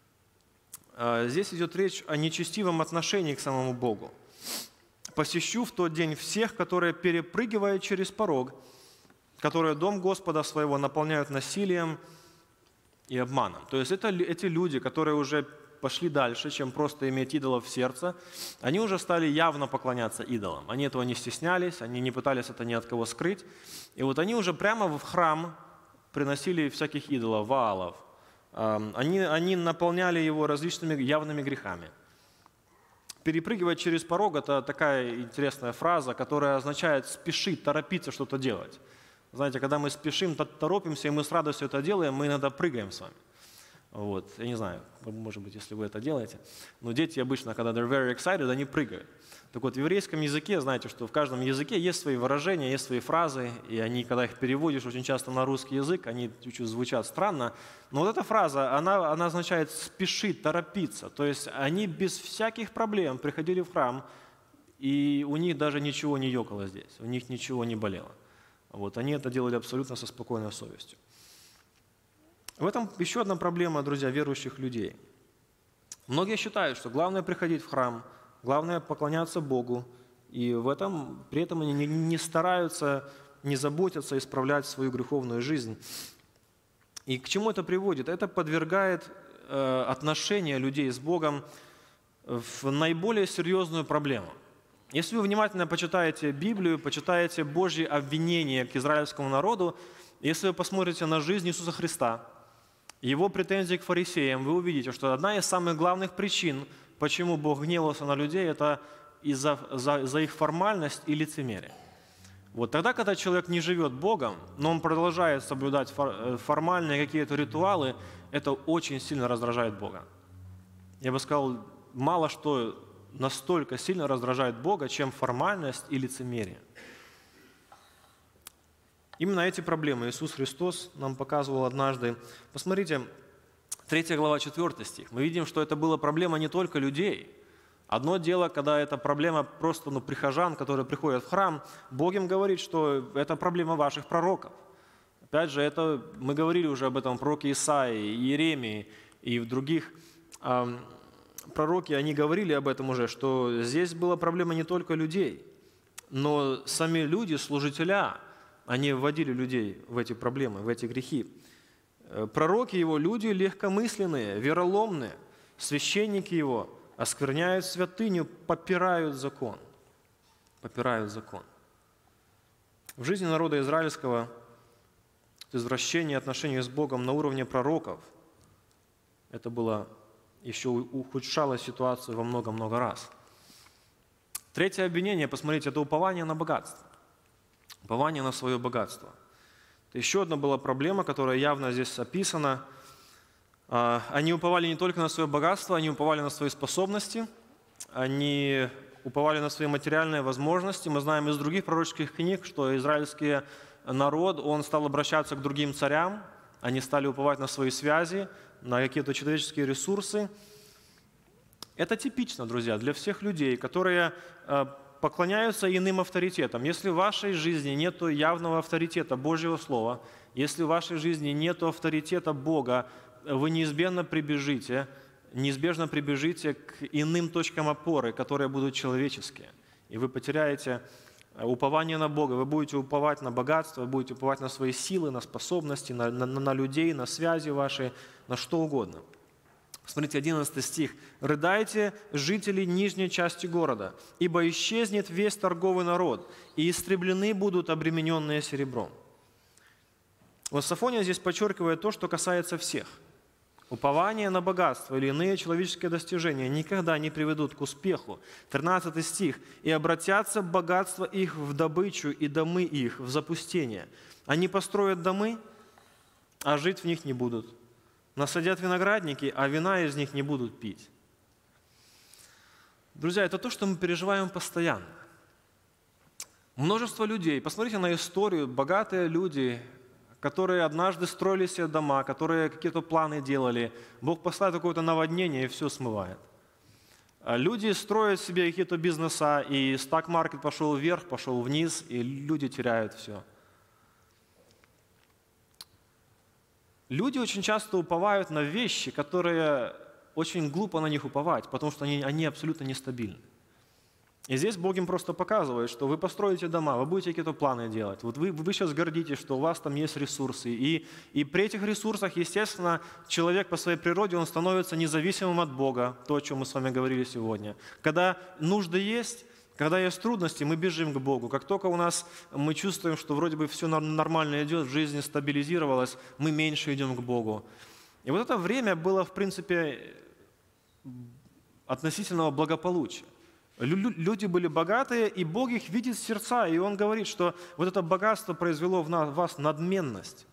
Здесь идет речь о нечестивом отношении к самому Богу. «Посещу в тот день всех, которые перепрыгивают через порог, которые дом Господа своего наполняют насилием и обманом». То есть это эти люди, которые уже пошли дальше, чем просто иметь идолов в сердце, они уже стали явно поклоняться идолам. Они этого не стеснялись, они не пытались это ни от кого скрыть. И вот они уже прямо в храм приносили всяких идолов, ваалов. Они, они наполняли его различными явными грехами. Перепрыгивать через порог – это такая интересная фраза, которая означает спешить, торопиться что-то делать. Знаете, когда мы спешим, торопимся, и мы с радостью это делаем, мы иногда прыгаем с вами. Вот. Я не знаю, может быть, если вы это делаете. Но дети обычно, когда they're very excited, они прыгают. Так вот, в еврейском языке, знаете, что в каждом языке есть свои выражения, есть свои фразы, и они, когда их переводишь очень часто на русский язык, они чуть-чуть звучат странно. Но вот эта фраза, она, она означает спешить, торопиться. То есть они без всяких проблем приходили в храм, и у них даже ничего не ёкало здесь, у них ничего не болело. Вот, они это делали абсолютно со спокойной совестью. В этом еще одна проблема, друзья, верующих людей. Многие считают, что главное приходить в храм, главное поклоняться Богу, и в этом, при этом они не, не стараются, не заботятся исправлять свою греховную жизнь. И к чему это приводит? Это подвергает э, отношения людей с Богом в наиболее серьезную проблему. Если вы внимательно почитаете Библию, почитаете Божьи обвинения к израильскому народу, если вы посмотрите на жизнь Иисуса Христа, Его претензии к фарисеям, вы увидите, что одна из самых главных причин, почему Бог гневался на людей, это из-за за, за их формальность и лицемерие. Вот тогда, когда человек не живет Богом, но он продолжает соблюдать фор, формальные какие-то ритуалы, это очень сильно раздражает Бога. Я бы сказал, мало что настолько сильно раздражает Бога, чем формальность и лицемерие. Именно эти проблемы Иисус Христос нам показывал однажды. Посмотрите, третья глава, четвёртый стих. Мы видим, что это была проблема не только людей. Одно дело, когда это проблема просто ну, прихожан, которые приходят в храм. Бог им говорит, что это проблема ваших пророков. Опять же, это, мы говорили уже об этом пророке Исаии, Иеремии и в других э, пророки, они говорили об этом уже, что здесь была проблема не только людей, но сами люди, служителя, они вводили людей в эти проблемы, в эти грехи. Пророки его, люди легкомысленные, вероломные, священники его оскверняют святыню, попирают закон. Попирают закон. В жизни народа израильского извращение отношений с Богом на уровне пророков, это было еще ухудшало ситуацию во много-много раз. Третье обвинение, посмотрите, это упование на богатство. Упование на свое богатство. Это еще одна была проблема, которая явно здесь описана. Они уповали не только на свое богатство, они уповали на свои способности, они уповали на свои материальные возможности. Мы знаем из других пророческих книг, что израильский народ, он стал обращаться к другим царям, они стали уповать на свои связи, на какие-то человеческие ресурсы. Это типично, друзья, для всех людей, которые поклоняются иным авторитетам. Если в вашей жизни нет явного авторитета Божьего Слова, если в вашей жизни нет авторитета Бога, вы неизбежно прибежите, неизбежно прибежите к иным точкам опоры, которые будут человеческие. И вы потеряете упование на Бога, вы будете уповать на богатство, вы будете уповать на свои силы, на способности, на, на, на людей, на связи ваши, на что угодно. Смотрите, одиннадцатый стих. «Рыдайте, жители нижней части города, ибо исчезнет весь торговый народ, и истреблены будут обремененные серебром». Вот Софония здесь подчеркивает то, что касается всех. Упование на богатство или иные человеческие достижения никогда не приведут к успеху. тринадцатый стих. «И обратятся богатства их в добычу, и домы их в запустение. Они построят домы, а жить в них не будут. Насадят виноградники, а вина из них не будут пить». Друзья, это то, что мы переживаем постоянно. Множество людей, посмотрите на историю, богатые люди, которые однажды строили себе дома, которые какие-то планы делали, Бог посылает какое-то наводнение и все смывает. Люди строят себе какие-то бизнеса, и стак-маркет пошел вверх, пошел вниз, и люди теряют все. Люди очень часто уповают на вещи, которые очень глупо на них уповать, потому что они, они абсолютно нестабильны. И здесь Бог им просто показывает, что вы построите дома, вы будете какие-то планы делать. Вот вы, вы сейчас гордитесь, что у вас там есть ресурсы. И, и при этих ресурсах, естественно, человек по своей природе, он становится независимым от Бога, то, о чем мы с вами говорили сегодня. Когда нужды есть, когда есть трудности, мы бежим к Богу. Как только у нас мы чувствуем, что вроде бы все нормально идет, в жизни стабилизировалось, мы меньше идем к Богу. И вот это время было, в принципе, относительного благополучия. Люди были богатые, и Бог их видит в сердца, и Он говорит, что вот это богатство произвело в вас надменность.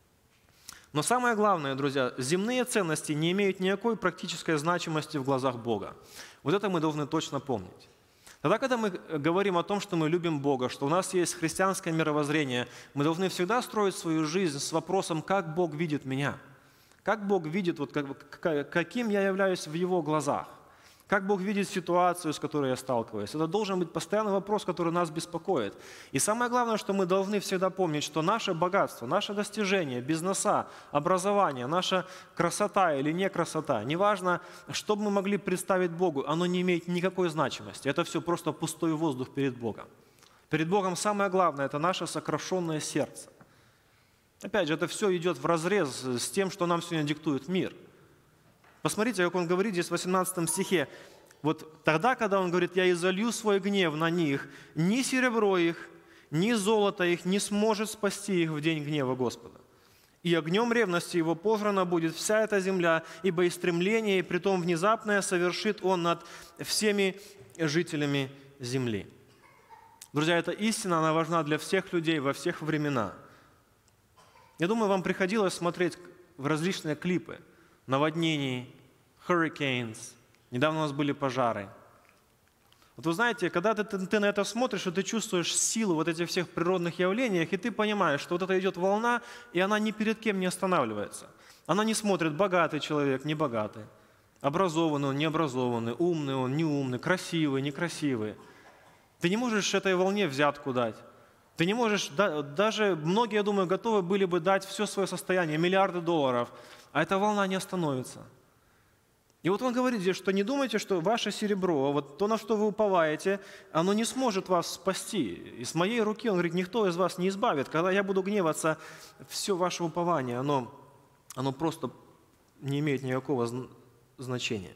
Но самое главное, друзья, земные ценности не имеют никакой практической значимости в глазах Бога. Вот это мы должны точно помнить. Тогда, когда мы говорим о том, что мы любим Бога, что у нас есть христианское мировоззрение, мы должны всегда строить свою жизнь с вопросом, как Бог видит меня, как Бог видит, вот, как, каким я являюсь в Его глазах. Как Бог видит ситуацию, с которой я сталкиваюсь? Это должен быть постоянный вопрос, который нас беспокоит. И самое главное, что мы должны всегда помнить, что наше богатство, наше достижение, бизнеса, образование, наша красота или не красота, неважно, что бы мы могли представить Богу, оно не имеет никакой значимости. Это все просто пустой воздух перед Богом. Перед Богом самое главное – это наше сокрушенное сердце. Опять же, это все идет вразрез с тем, что нам сегодня диктует мир. Посмотрите, как он говорит здесь в восемнадцатом стихе. Вот тогда, когда он говорит, «Я изолью свой гнев на них, ни серебро их, ни золото их не сможет спасти их в день гнева Господа. И огнем ревности его пожрана будет вся эта земля, ибо и стремление, и притом внезапное совершит он над всеми жителями земли». Друзья, эта истина, она важна для всех людей во всех времена. Я думаю, вам приходилось смотреть в различные клипы наводнений, hurricanes. Недавно у нас были пожары. Вот вы знаете, когда ты, ты, ты на это смотришь, и ты чувствуешь силу вот этих всех природных явлений, и ты понимаешь, что вот это идет волна, и она ни перед кем не останавливается. Она не смотрит, богатый человек, не богатый, образованный он, необразованный, умный он, неумный, красивый, некрасивый. Ты не можешь этой волне взятку дать. Ты не можешь, даже многие, я думаю, готовы были бы дать все свое состояние, миллиарды долларов, а эта волна не остановится. И вот он говорит здесь, что не думайте, что ваше серебро, вот то, на что вы уповаете, оно не сможет вас спасти. И с моей руки, он говорит, никто из вас не избавит. Когда я буду гневаться, все ваше упование, оно, оно просто не имеет никакого значения.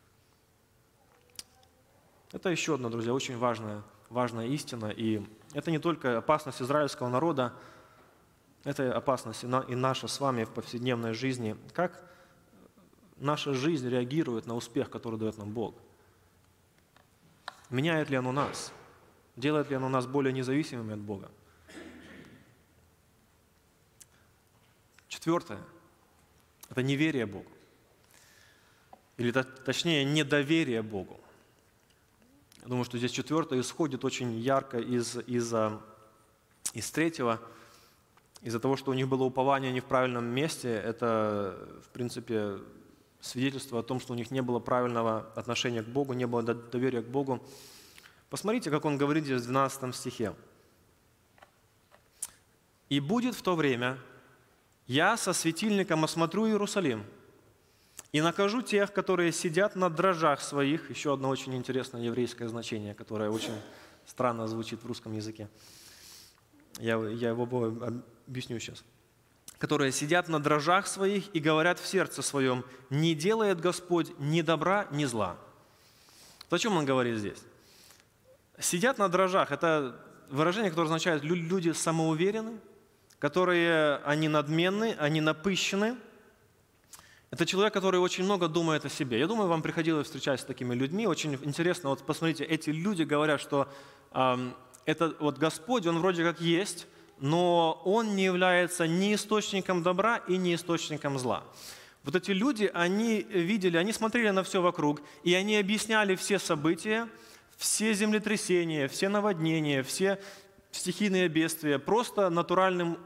Это еще одна, друзья, очень важная, важная истина. И это не только опасность израильского народа, это опасность и наша с вами в повседневной жизни. Как наша жизнь реагирует на успех, который дает нам Бог? Меняет ли оно нас? Делает ли оно нас более независимыми от Бога? Четвертое – это неверие Богу. Или точнее, недоверие Богу. Я думаю, что здесь четвертое исходит очень ярко из, из, из третьего. Из-за того, что у них было упование не в правильном месте, это, в принципе, свидетельство о том, что у них не было правильного отношения к Богу, не было доверия к Богу. Посмотрите, как он говорит здесь в двенадцатом стихе. «И будет в то время, я со светильником осмотрю Иерусалим и накажу тех, которые сидят на дрожжах своих». Еще одно очень интересное еврейское значение, которое очень странно звучит в русском языке. Я, я его объясню сейчас. «Которые сидят на дрожжах своих и говорят в сердце своем, не делает Господь ни добра, ни зла». То, о чем он говорит здесь? Сидят на дрожжах – это выражение, которое означает люди самоуверены, которые, они надменны, они напыщены. Это человек, который очень много думает о себе. Я думаю, вам приходилось встречаться с такими людьми. Очень интересно, вот посмотрите, эти люди говорят, что э, это вот Господь, Он вроде как есть, но Он не является ни источником добра и ни источником зла. Вот эти люди, они видели, они смотрели на все вокруг, и они объясняли все события, все землетрясения, все наводнения, все стихийные бедствия просто натуральным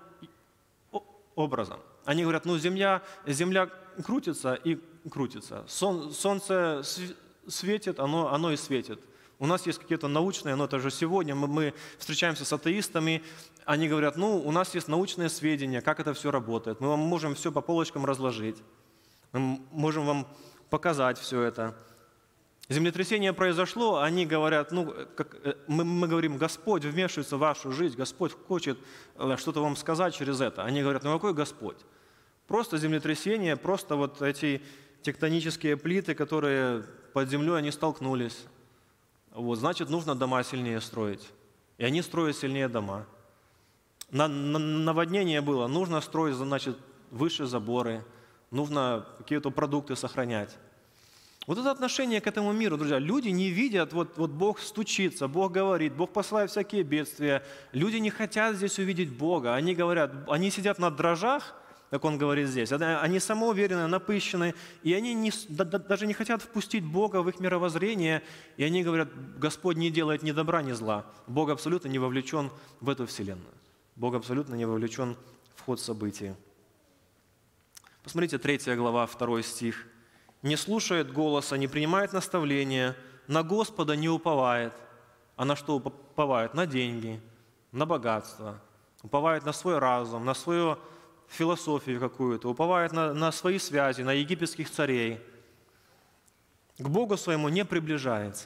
образом. Они говорят, ну земля, земля крутится и крутится, Сон, солнце светит, оно, оно и светит. У нас есть какие-то научные, но это же сегодня мы, мы встречаемся с атеистами, они говорят, ну у нас есть научные сведения, как это все работает, мы вам можем все по полочкам разложить, мы можем вам показать все это. Землетрясение произошло, они говорят, ну, как, мы, мы говорим, Господь вмешивается в вашу жизнь, Господь хочет что-то вам сказать через это. Они говорят, ну какой Господь? Просто землетрясение, просто вот эти тектонические плиты, которые под землей, они столкнулись. Вот, значит, нужно дома сильнее строить. И они строят сильнее дома. На, на, наводнение было, нужно строить, значит, выше заборы, нужно какие-то продукты сохранять. Вот это отношение к этому миру, друзья. Люди не видят, вот, вот Бог стучится, Бог говорит, Бог посылает всякие бедствия. Люди не хотят здесь увидеть Бога. Они говорят, они сидят на дрожжах, как он говорит здесь. Они самоуверенные, напыщенные, и они не, да, даже не хотят впустить Бога в их мировоззрение. И они говорят, Господь не делает ни добра, ни зла. Бог абсолютно не вовлечен в эту вселенную. Бог абсолютно не вовлечен в ход событий. Посмотрите, третья глава, второй стих. «Не слушает голоса, не принимает наставления, на Господа не уповает». А на что уповает? На деньги, на богатство, уповает на свой разум, на свою философию какую-то, уповает на, на свои связи, на египетских царей. К Богу своему не приближается.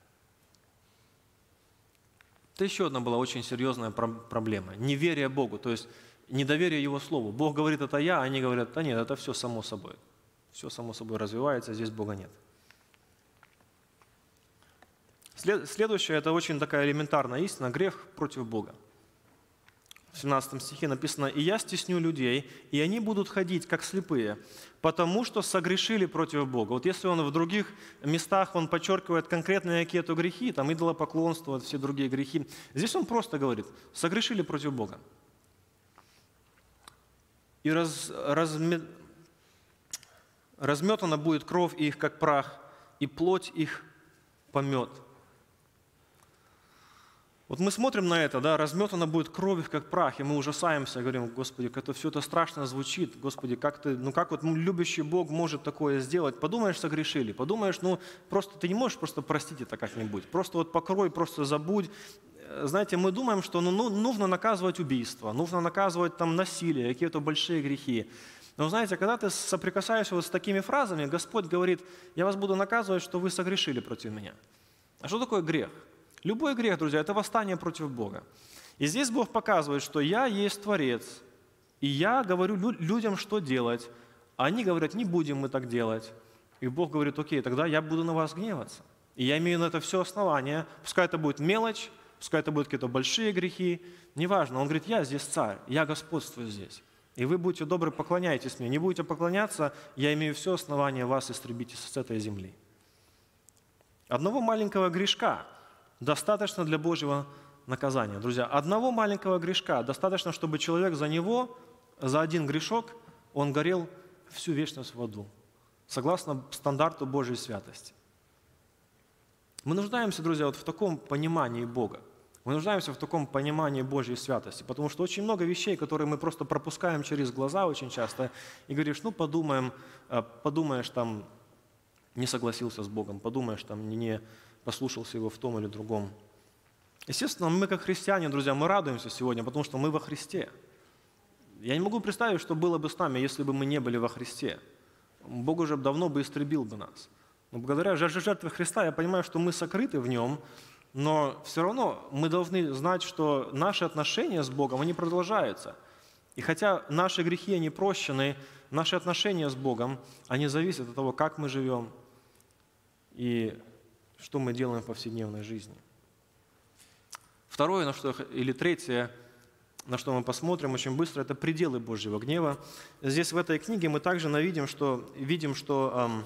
Это еще одна была очень серьезная проблема. Неверие Богу, то есть недоверие Его Слову. Бог говорит, это я, а они говорят, да нет, это все само собой. Все само собой развивается, здесь Бога нет. Следующее, это очень такая элементарная истина, грех против Бога. В семнадцатом стихе написано, «И я стесню людей, и они будут ходить, как слепые, потому что согрешили против Бога». Вот если он в других местах, он подчеркивает конкретные какие-то грехи, там идолопоклонство, все другие грехи. Здесь он просто говорит, согрешили против Бога. И раз, разме, разметана будет кровь их, как прах, и плоть их помет. Вот мы смотрим на это, да, разметана будет кровь их, как прах, и мы ужасаемся, говорим, Господи, как это все это страшно звучит, Господи, как ты, ну как вот любящий Бог может такое сделать? Подумаешь, согрешили, подумаешь, ну просто ты не можешь просто простить это как-нибудь, просто вот покрой, просто забудь. Знаете, мы думаем, что ну, ну, нужно наказывать убийство, нужно наказывать там насилие, какие-то большие грехи. Но знаете, когда ты соприкасаешься вот с такими фразами, Господь говорит, я вас буду наказывать, что вы согрешили против меня. А что такое грех? Любой грех, друзья, это восстание против Бога. И здесь Бог показывает, что я есть Творец, и я говорю людям, что делать. А они говорят, не будем мы так делать. И Бог говорит, окей, тогда я буду на вас гневаться. И я имею на это все основания. Пускай это будет мелочь, пускай это будут какие-то большие грехи, неважно. Он говорит, я здесь царь, я господствую здесь. И вы будете добры, поклоняйтесь мне. Не будете поклоняться, я имею все основания вас истребить с этой земли. Одного маленького грешка достаточно для Божьего наказания. Друзья, одного маленького грешка достаточно, чтобы человек за него, за один грешок, он горел всю вечность в аду, согласно стандарту Божьей святости. Мы нуждаемся, друзья, вот в таком понимании Бога. Мы нуждаемся в таком понимании Божьей святости, потому что очень много вещей, которые мы просто пропускаем через глаза очень часто, и говоришь, ну подумаем, подумаешь, там, не согласился с Богом, подумаешь, там, не послушался Его в том или другом. Естественно, мы как христиане, друзья, мы радуемся сегодня, потому что мы во Христе. Я не могу представить, что было бы с нами, если бы мы не были во Христе. Бог уже давно бы истребил бы нас. Но благодаря жертве Христа я понимаю, что мы сокрыты в Нем, но все равно мы должны знать, что наши отношения с Богом, они продолжаются. И хотя наши грехи, они прощены, наши отношения с Богом, они зависят от того, как мы живем и что мы делаем в повседневной жизни. Второе, на что, или третье, на что мы посмотрим очень быстро, это пределы Божьего гнева. Здесь в этой книге мы также видим, что, видим, что эм,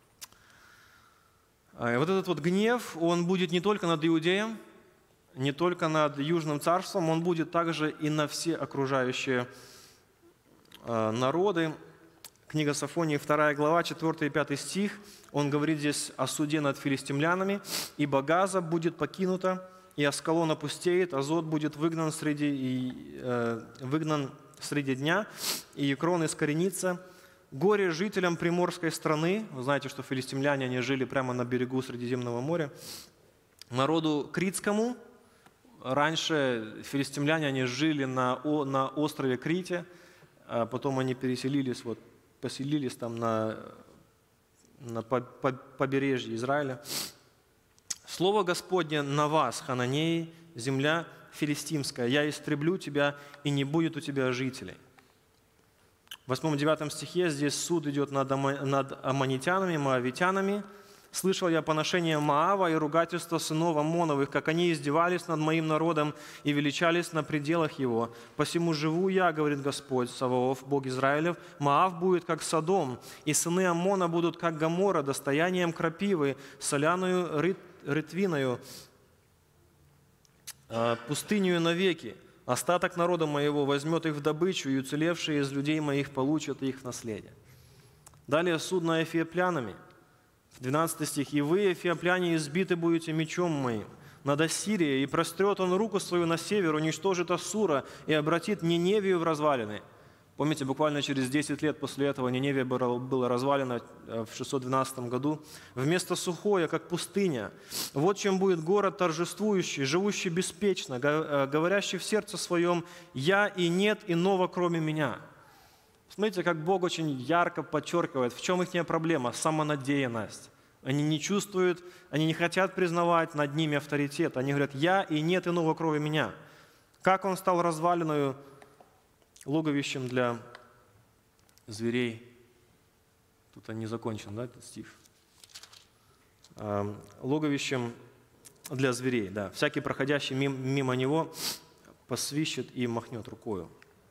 э, вот этот вот гнев, он будет не только над Иудеем, не только над Южным царством, он будет также и на все окружающие э, народы. Книга Софонии, вторая глава, четвёртый и пятый стих, он говорит здесь о суде над филистимлянами. «Ибо Газа будет покинута, и Аскалон опустеет, Азот будет выгнан среди, и, э, выгнан среди дня, и Екрон искоренится. Горе жителям приморской страны». Вы знаете, что филистимляне, они жили прямо на берегу Средиземного моря. «Народу критскому». Раньше филистимляне, они жили на, на острове Крите, а потом они переселились, вот, поселились там на, на побережье Израиля. «Слово Господне на вас, хананеи, земля филистимская, я истреблю тебя, и не будет у тебя жителей». В восьмом-девятом стихе здесь суд идет над, ама, над аммонитянами, моавитянами. «Слышал я поношение Моава и ругательство сынов Аммоновых, как они издевались над моим народом и величались на пределах его. Посему живу я, говорит Господь Саваоф, Бог Израилев, Моав будет, как Содом, и сыны Аммона будут, как Гоморра, достоянием крапивы, соляною ры, рытвиною, пустынью навеки. Остаток народа моего возьмет их в добычу, и уцелевшие из людей моих получат их наследие». Далее суд над эфиоплянами. двенадцатый стих. «И вы, эфиопляне, избиты будете мечом моим над Ассирией, и прострет он руку свою на север, уничтожит Ассура и обратит Ниневию в развалины». Помните, буквально через десять лет после этого Ниневия была развалена в шестьсот двенадцатом году. «Вместо сухое, как пустыня. Вот чем будет город торжествующий, живущий беспечно, говорящий в сердце своем: я и нет иного, кроме меня». Смотрите, как Бог очень ярко подчеркивает, в чем их проблема – самонадеянность. Они не чувствуют, они не хотят признавать над ними авторитет. Они говорят: «Я и нет иного, кроме меня». Как он стал развалиною, логовищем для зверей? Тут он не закончен, да, этот стих? Логовищем для зверей, да. «Всякий, проходящий мимо него, посвищет и махнет рукою».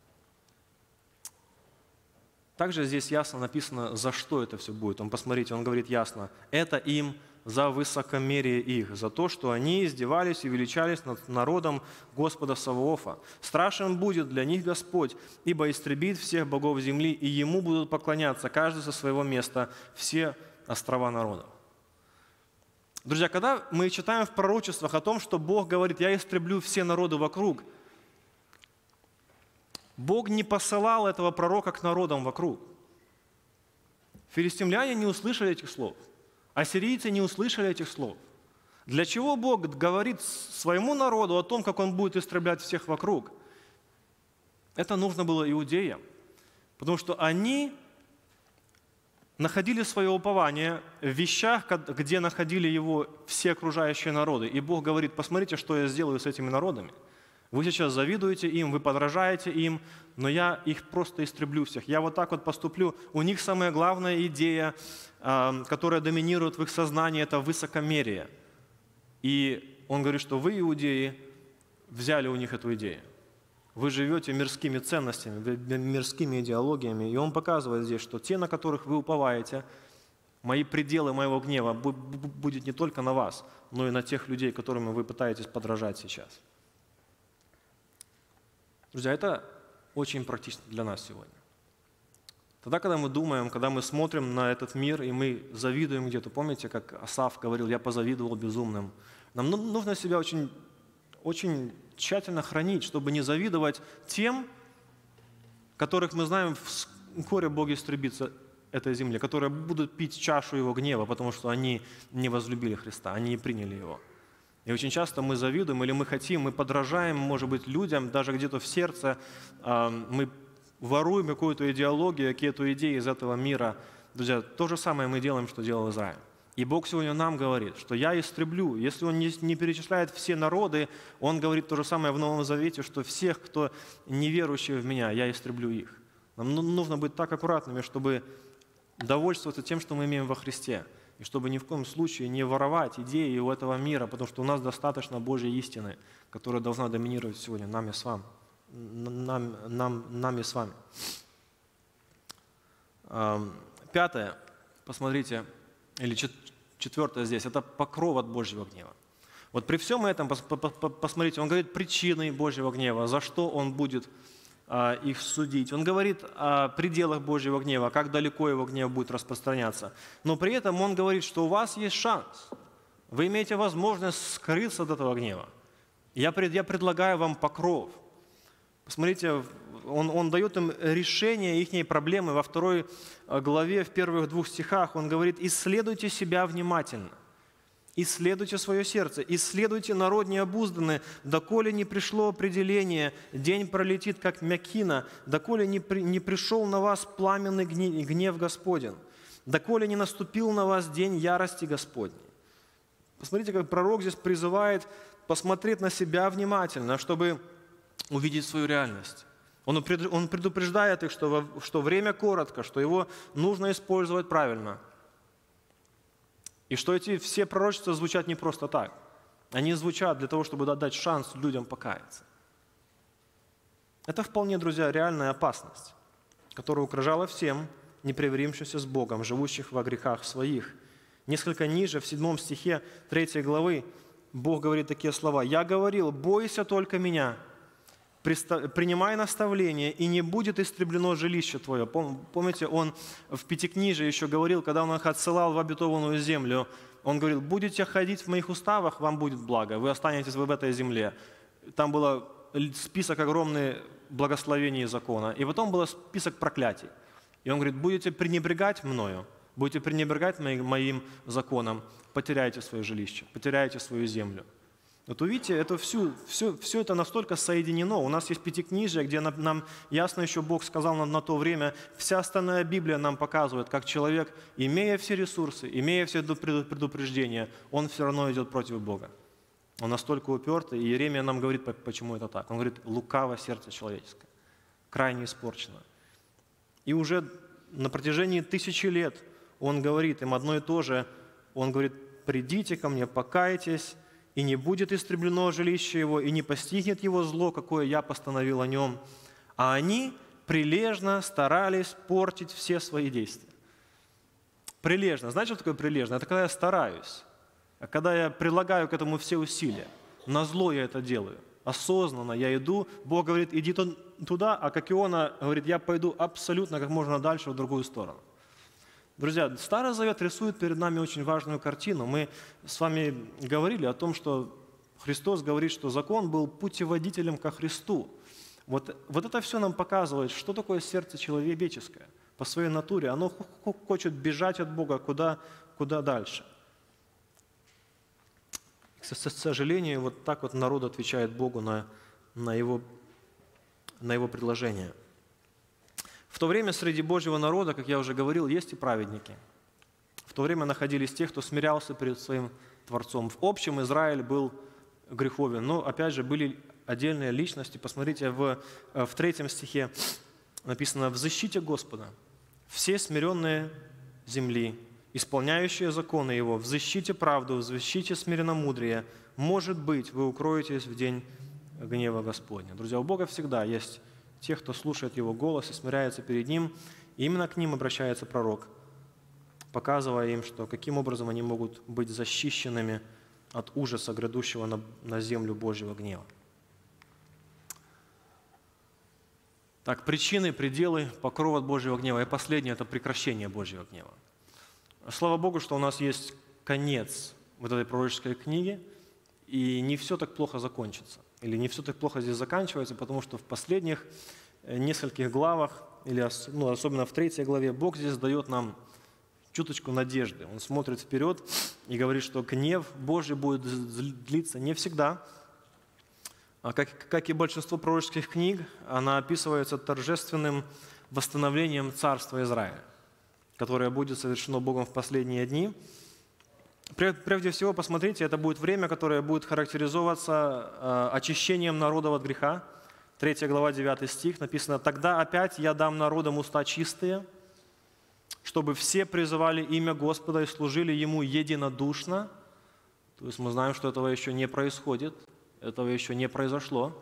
Также здесь ясно написано, за что это все будет. Он, посмотрите, он говорит ясно: «Это им за высокомерие их, за то, что они издевались и величались над народом Господа Саваофа. Страшен будет для них Господь, ибо истребит всех богов земли, и Ему будут поклоняться, каждый со своего места, все острова народов». Друзья, когда мы читаем в пророчествах о том, что Бог говорит: «Я истреблю все народы вокруг», Бог не посылал этого пророка к народам вокруг. Филистимляне не услышали этих слов. Ассирийцы не услышали этих слов. Для чего Бог говорит своему народу о том, как Он будет истреблять всех вокруг? Это нужно было иудеям, потому что они находили свое упование в вещах, где находили его все окружающие народы. И Бог говорит: «Посмотрите, что я сделаю с этими народами. Вы сейчас завидуете им, вы подражаете им, но я их просто истреблю всех. Я вот так вот поступлю». У них самая главная идея, которая доминирует в их сознании, это высокомерие. И он говорит, что вы, иудеи, взяли у них эту идею. Вы живете мирскими ценностями, мирскими идеологиями. И он показывает здесь, что те, на которых вы уповаете, мои пределы моего гнева будет не только на вас, но и на тех людей, которыми вы пытаетесь подражать сейчас. Друзья, это очень практично для нас сегодня. Тогда, когда мы думаем, когда мы смотрим на этот мир, и мы завидуем где-то, помните, как Асаф говорил, я позавидовал безумным. Нам нужно себя очень, очень тщательно хранить, чтобы не завидовать тем, которых мы знаем, вскоре Бог истребится этой земле, которые будут пить чашу Его гнева, потому что они не возлюбили Христа, они не приняли Его. И очень часто мы завидуем, или мы хотим, мы подражаем, может быть, людям, даже где-то в сердце, мы воруем какую-то идеологию, какие-то идеи из этого мира. Друзья, то же самое мы делаем, что делал Израиль. И Бог сегодня нам говорит, что я истреблю. Если Он не перечисляет все народы, Он говорит то же самое в Новом Завете, что всех, кто неверующие в Меня, я истреблю их. Нам нужно быть так аккуратными, чтобы довольствоваться тем, что мы имеем во Христе, и чтобы ни в коем случае не воровать идеи у этого мира, потому что у нас достаточно Божьей истины, которая должна доминировать сегодня нами с вами. Нам, нам, нами с вами. Пятое, посмотрите, или четвертое здесь, это покров от Божьего гнева. Вот при всем этом, посмотрите, он говорит причины Божьего гнева, за что он будет их судить. Он говорит о пределах Божьего гнева, как далеко его гнев будет распространяться. Но при этом он говорит, что у вас есть шанс. Вы имеете возможность скрыться от этого гнева. Я, я предлагаю вам покров. Посмотрите, он, он дает им решение их проблемы. Во второй главе, в первых двух стихах, он говорит, исследуйте себя внимательно. Исследуйте свое сердце, исследуйте народ необузданный, доколе не пришло определение, день пролетит, как мякина, доколе не, при, не пришел на вас пламенный гнев, гнев Господень, доколе не наступил на вас день ярости Господней. Посмотрите, как пророк здесь призывает посмотреть на себя внимательно, чтобы увидеть свою реальность. Он предупреждает их, что, что время коротко, что его нужно использовать правильно. И что эти все пророчества звучат не просто так. Они звучат для того, чтобы дать шанс людям покаяться. Это вполне, друзья, реальная опасность, которая угрожала всем, не примирившимся с Богом, живущих во грехах своих. Несколько ниже, в седьмом стихе третьей главы, Бог говорит такие слова. «Я говорил, бойся только Меня, принимай наставление, и не будет истреблено жилище твое». Помните, он в Пятикнижии еще говорил, когда он их отсылал в обетованную землю, он говорил, будете ходить в моих уставах, вам будет благо, вы останетесь в этой земле. Там был список огромный благословений закона, и потом был список проклятий. И он говорит, будете пренебрегать мною, будете пренебрегать моим законом, потеряете свое жилище, потеряете свою землю. Вот увидите, это все, все, все это настолько соединено. У нас есть Пятикнижие, где нам, нам ясно еще Бог сказал на, на то время, вся остальная Библия нам показывает, как человек, имея все ресурсы, имея все предупреждения, он все равно идет против Бога. Он настолько упертый, и Иеремия нам говорит, почему это так. Он говорит, лукаво сердце человеческое, крайне испорчено. И уже на протяжении тысячи лет он говорит им одно и то же. Он говорит, придите ко мне, покайтесь, и не будет истреблено жилище его, и не постигнет его зло, какое я постановил о нем. А они прилежно старались портить все свои действия. Прилежно. Знаете, что такое прилежно? Это когда я стараюсь, а когда я прилагаю к этому все усилия. На зло я это делаю. Осознанно я иду. Бог говорит, иди туда, а как Иона говорит, я пойду абсолютно как можно дальше в другую сторону. Друзья, Старый Завет рисует перед нами очень важную картину. Мы с вами говорили о том, что Христос говорит, что закон был путеводителем ко Христу. Вот, вот это все нам показывает, что такое сердце человеческое по своей натуре. Оно хочет бежать от Бога куда, куда дальше. К сожалению, вот так вот народ отвечает Богу на, на, его, на его предложение. В то время среди Божьего народа, как я уже говорил, есть и праведники. В то время находились те, кто смирялся перед своим Творцом. В общем, Израиль был греховен, но, опять же, были отдельные личности. Посмотрите, в, в третьем стихе написано «Взыщите Господа, все смиренные земли, исполняющие законы Его, взыщите правду, взыщите смиренномудрие. Может быть, вы укроетесь в день гнева Господня». Друзья, у Бога всегда есть тех, кто слушает Его голос и смиряется перед Ним, и именно к ним обращается пророк, показывая им, что каким образом они могут быть защищенными от ужаса, грядущего на, на землю Божьего гнева. Так, причины, пределы, покров от Божьего гнева. И последнее – это прекращение Божьего гнева. Слава Богу, что у нас есть конец вот этой пророческой книги, и не все так плохо закончится. Или не все так плохо здесь заканчивается, потому что в последних нескольких главах, или ну, особенно в третьей главе, Бог здесь дает нам чуточку надежды. Он смотрит вперед и говорит, что гнев Божий будет длиться не всегда. А как, как и большинство пророческих книг, она описывается торжественным восстановлением царства Израиля, которое будет совершено Богом в последние дни. Прежде всего, посмотрите, это будет время, которое будет характеризоваться э, очищением народов от греха. третья глава, девятый стих написано: «Тогда опять я дам народам уста чистые, чтобы все призывали имя Господа и служили Ему единодушно». То есть мы знаем, что этого еще не происходит, этого еще не произошло.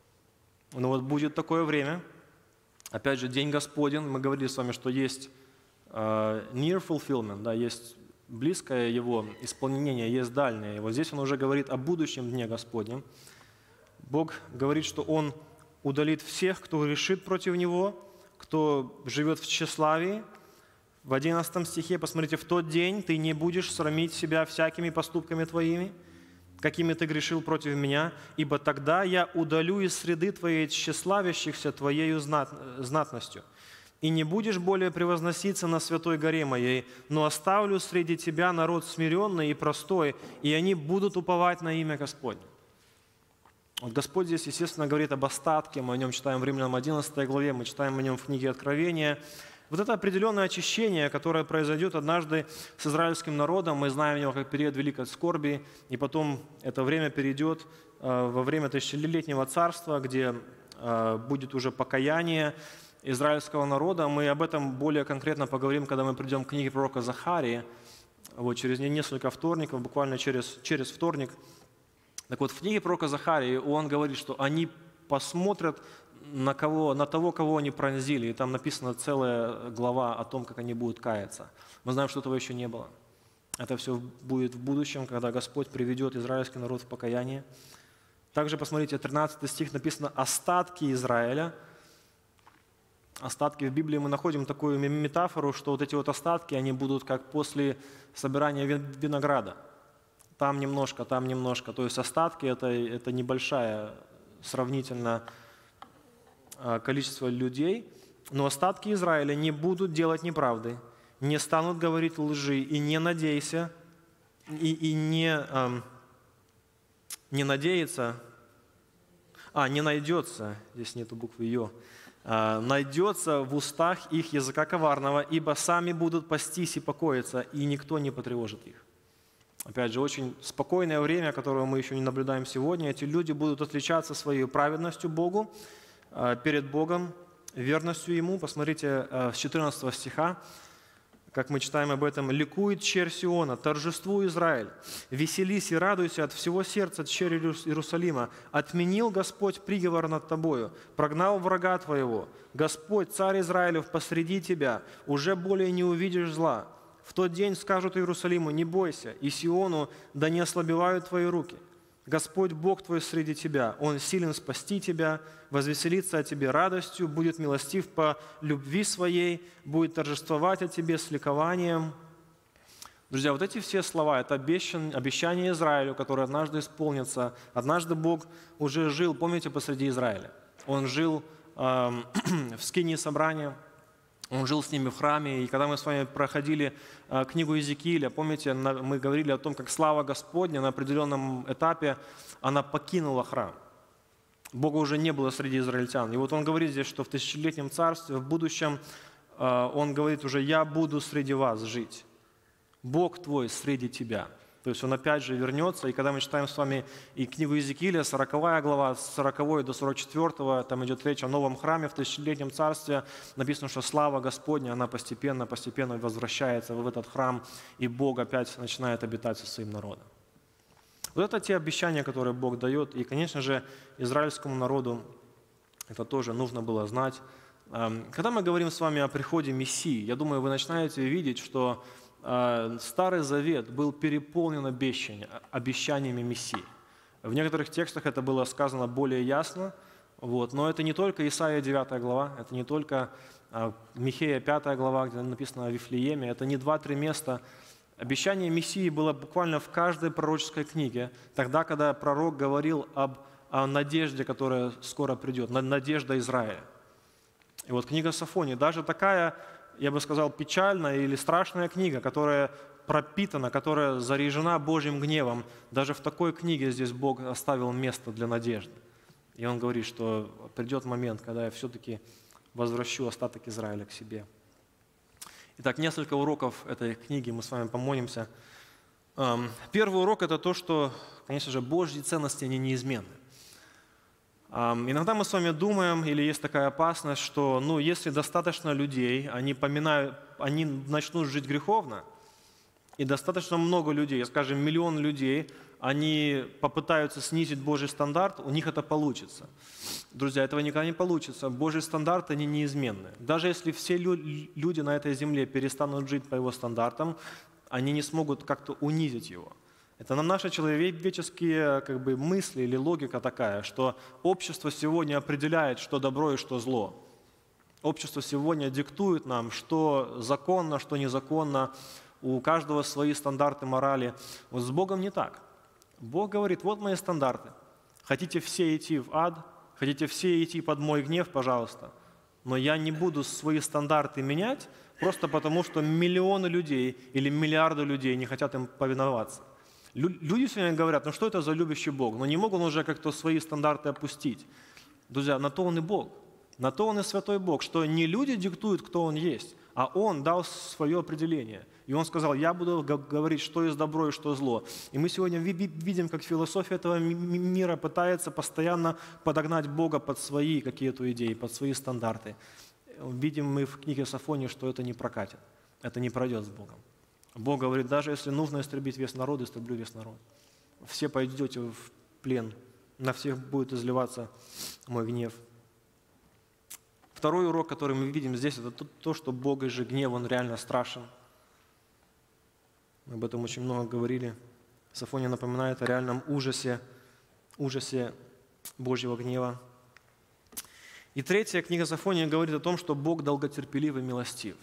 Но вот будет такое время. Опять же, День Господень. Мы говорили с вами, что есть э, near fulfillment, да, есть близкое его исполнение, есть дальнее. И вот здесь он уже говорит о будущем Дне Господнем. Бог говорит, что Он удалит всех, кто грешит против Него, кто живет в тщеславии. В одиннадцатом стихе, посмотрите: «В тот день ты не будешь срамить себя всякими поступками твоими, какими ты грешил против меня, ибо тогда я удалю из среды твоей тщеславящихся твоею знатностью. И не будешь более превозноситься на святой горе моей, но оставлю среди тебя народ смиренный и простой, и они будут уповать на имя Господне». Вот Господь здесь, естественно, говорит об остатке. Мы о нем читаем в Римлянам одиннадцатой главе, мы читаем о нем в книге Откровения. Вот это определенное очищение, которое произойдет однажды с израильским народом, мы знаем его как период великой скорби, и потом это время перейдет во время тысячелетнего царства, где будет уже покаяние израильского народа. Мы об этом более конкретно поговорим, когда мы придем к книге пророка Захарии, вот через несколько вторников, буквально через, через вторник. Так вот, в книге пророка Захарии он говорит, что они посмотрят на, кого, на того, кого они пронзили. И там написана целая глава о том, как они будут каяться. Мы знаем, что этого еще не было. Это все будет в будущем, когда Господь приведет израильский народ в покаяние. Также, посмотрите, тринадцатый стих написано «остатки Израиля». Остатки в Библии мы находим такую метафору, что вот эти вот остатки, они будут как после собирания винограда. Там немножко, там немножко. То есть остатки это, – это небольшое сравнительно количество людей, но остатки Израиля не будут делать неправды, не станут говорить лжи, и не надейся, и, и не, эм, не надеяться, а, не найдется, здесь нету буквы «ё», э, найдется в устах их языка коварного, ибо сами будут пастись и покоиться, и никто не потревожит их. Опять же, очень спокойное время, которое мы еще не наблюдаем сегодня. Эти люди будут отличаться своей праведностью Богу, перед Богом, верностью Ему. Посмотрите, с четырнадцатого стиха, как мы читаем об этом: «Ликует черь Сиона, торжествуй, Израиль, веселись и радуйся от всего сердца, черь Иерусалима. Отменил Господь приговор над тобою, прогнал врага твоего. Господь, царь Израилев, посреди тебя, уже более не увидишь зла. В тот день скажут Иерусалиму: не бойся, и Сиону: да не ослабевают твои руки. Господь Бог твой среди тебя, Он силен спасти тебя, возвеселится о тебе радостью, будет милостив по любви своей, будет торжествовать о тебе с ликованием». Друзья, вот эти все слова – это обещание Израилю, которое однажды исполнится. Однажды Бог уже жил, помните, посреди Израиля. Он жил э, в скинии собрания, Он жил с ними в храме. И когда мы с вами проходили э, книгу Иезекииля, помните, на, мы говорили о том, как слава Господня на определенном этапе, она покинула храм. Бога уже не было среди израильтян. И вот он говорит здесь, что в тысячелетнем царстве, в будущем, э, он говорит уже: «Я буду среди вас жить, Бог твой среди тебя». То есть он опять же вернется. И когда мы читаем с вами и книгу Иезекииля, сороковая глава, с сороковой до сорок четвёртого, там идет речь о новом храме в тысячелетнем царстве. Написано, что слава Господня, она постепенно, постепенно возвращается в этот храм, и Бог опять начинает обитать со своим народом. Вот это те обещания, которые Бог дает. И, конечно же, израильскому народу это тоже нужно было знать. Когда мы говорим с вами о приходе Мессии, я думаю, вы начинаете видеть, что Старый Завет был переполнен обещаниями Мессии. В некоторых текстах это было сказано более ясно. Вот. Но это не только Исаия девятая глава, это не только а, Михея пятая глава, где написано о Вифлееме, это не два-три места. Обещание Мессии было буквально в каждой пророческой книге, тогда, когда пророк говорил об, о надежде, которая скоро придет, надежда Израиля. И вот книга Софонии, даже такая, я бы сказал, печальная или страшная книга, которая пропитана, которая заряжена Божьим гневом, даже в такой книге здесь Бог оставил место для надежды. И Он говорит, что придет момент, когда я все-таки возвращу остаток Израиля к себе. Итак, несколько уроков этой книги, мы с вами помолимся. Первый урок – это то, что, конечно же, Божьи ценности, они неизменны. Иногда мы с вами думаем, или есть такая опасность, что ну, если достаточно людей, они, поминают, они начнут жить греховно, и достаточно много людей, скажем, миллион людей, они попытаются снизить Божий стандарт, у них это получится. Друзья, этого никогда не получится. Божий стандарт, они неизменны. Даже если все люди на этой земле перестанут жить по его стандартам, они не смогут как-то унизить его. Это на наши человеческие как бы, мысли или логика такая, что общество сегодня определяет, что добро и что зло. Общество сегодня диктует нам, что законно, что незаконно. У каждого свои стандарты морали. Вот с Богом не так. Бог говорит, вот мои стандарты. Хотите все идти в ад, хотите все идти под мой гнев, пожалуйста. Но я не буду свои стандарты менять, просто потому что миллионы людей или миллиарды людей не хотят им повиноваться. Люди сегодня говорят, ну что это за любящий Бог? Но не мог Он уже как-то свои стандарты опустить. Друзья, на то Он и Бог. На то Он и святой Бог, что не люди диктуют, кто Он есть, а Он дал свое определение. И Он сказал, я буду говорить, что есть добро и что зло. И мы сегодня видим, как философия этого мира пытается постоянно подогнать Бога под свои какие-то идеи, под свои стандарты. Видим мы в книге Софонии, что это не прокатит, это не пройдет с Богом. Бог говорит, даже если нужно истребить весь народ, истреблю весь народ. Все пойдете в плен, на всех будет изливаться мой гнев. Второй урок, который мы видим здесь, это то, что Бога же гнев, он реально страшен. Мы об этом очень много говорили. Софония напоминает о реальном ужасе, ужасе Божьего гнева. И третья книга Софонии говорит о том, что Бог долготерпелив и милостив.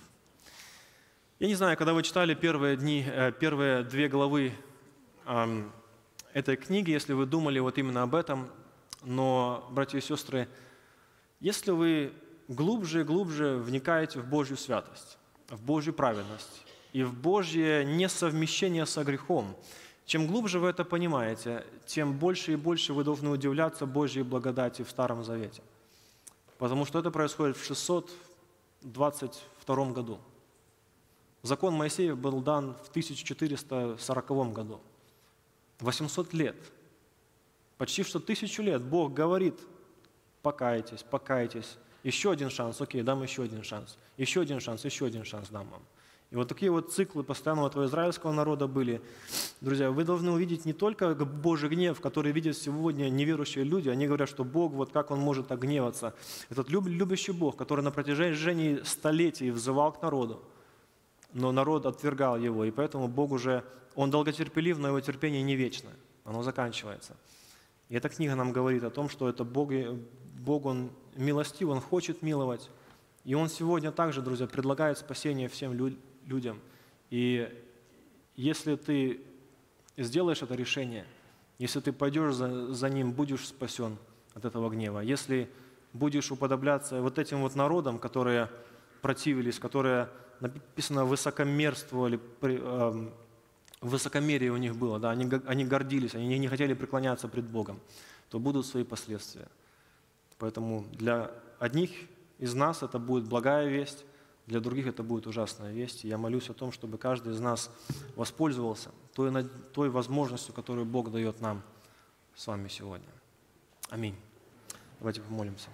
Я не знаю, когда вы читали первые, дни, первые две главы эм, этой книги, если вы думали вот именно об этом, но, братья и сестры, если вы глубже и глубже вникаете в Божью святость, в Божью праведность и в Божье несовмещение со грехом, чем глубже вы это понимаете, тем больше и больше вы должны удивляться Божьей благодати в Старом Завете. Потому что это происходит в шестьсот двадцать втором году. Закон Моисеев был дан в тысяча четыреста сороковом году. восемьсот лет. Почти что тысячу лет Бог говорит, покайтесь, покайтесь. Еще один шанс, окей, дам еще один шанс. Еще один шанс, еще один шанс дам вам. И вот такие вот циклы постоянно у твоего израильского народа были. Друзья, вы должны увидеть не только Божий гнев, который видят сегодня неверующие люди. Они говорят, что Бог, вот как Он может так гневаться. Этот любящий Бог, который на протяжении столетий взывал к народу, но народ отвергал Его, и поэтому Бог уже, Он долготерпелив, но Его терпение не вечно, оно заканчивается. И эта книга нам говорит о том, что это Бог, Бог Он милостив, Он хочет миловать. И Он сегодня также, друзья, предлагает спасение всем людям. И если ты сделаешь это решение, если ты пойдешь за, за Ним, будешь спасен от этого гнева. Если будешь уподобляться вот этим вот народам, которые противились, которые, написано, высокомерствовали, э, высокомерие у них было, да, они, они гордились, они не хотели преклоняться пред Богом, то будут свои последствия. Поэтому для одних из нас это будет благая весть, для других это будет ужасная весть. И я молюсь о том, чтобы каждый из нас воспользовался той, той возможностью, которую Бог дает нам с вами сегодня. Аминь. Давайте помолимся.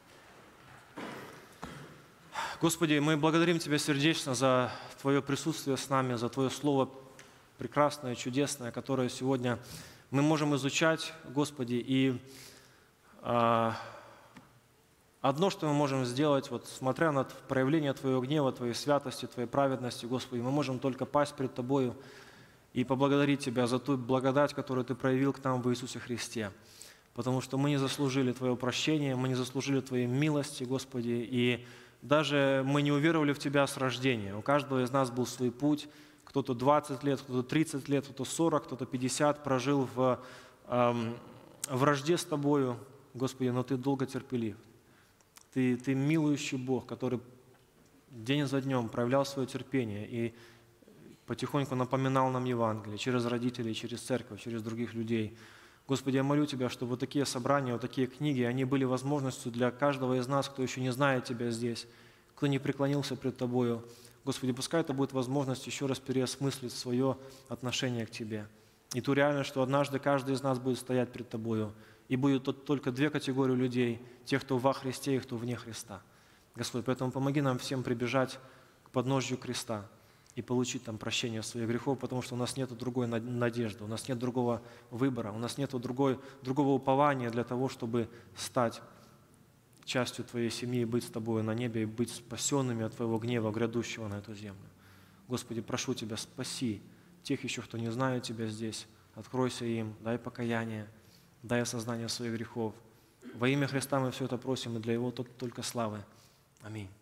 Господи, мы благодарим Тебя сердечно за Твое присутствие с нами, за Твое Слово прекрасное, чудесное, которое сегодня мы можем изучать, Господи. И а, одно, что мы можем сделать, вот, смотря на проявление Твоего гнева, Твоей святости, Твоей праведности, Господи, мы можем только пасть пред Тобою и поблагодарить Тебя за ту благодать, которую Ты проявил к нам в Иисусе Христе. потому что мы не заслужили Твое прощение, мы не заслужили Твоей милости, Господи, и даже мы не уверовали в Тебя с рождения. У каждого из нас был свой путь, кто-то двадцать лет, кто-то тридцать лет, кто-то сорок, кто-то пятьдесят прожил в эм, вражде с Тобою, Господи, но Ты долго терпелив. Ты, Ты милующий Бог, который день за днем проявлял свое терпение и потихоньку напоминал нам Евангелие через родителей, через церковь, через других людей. Господи, я молю Тебя, чтобы вот такие собрания, вот такие книги, они были возможностью для каждого из нас, кто еще не знает Тебя здесь, кто не преклонился пред Тобою. Господи, пускай это будет возможность еще раз переосмыслить свое отношение к Тебе. И ту реальность, что однажды каждый из нас будет стоять пред Тобою, и будет только две категории людей, тех, кто во Христе и кто вне Христа. Господь, поэтому помоги нам всем прибежать к подножью креста и получить там прощение своих грехов, потому что у нас нет другой надежды, у нас нет другого выбора, у нас нет другой, другого упования для того, чтобы стать частью Твоей семьи, быть с Тобой на небе и быть спасенными от Твоего гнева, грядущего на эту землю. Господи, прошу Тебя, спаси тех еще, кто не знает Тебя здесь, откройся им, дай покаяние, дай осознание своих грехов. Во имя Христа мы все это просим и для Его только славы. Аминь.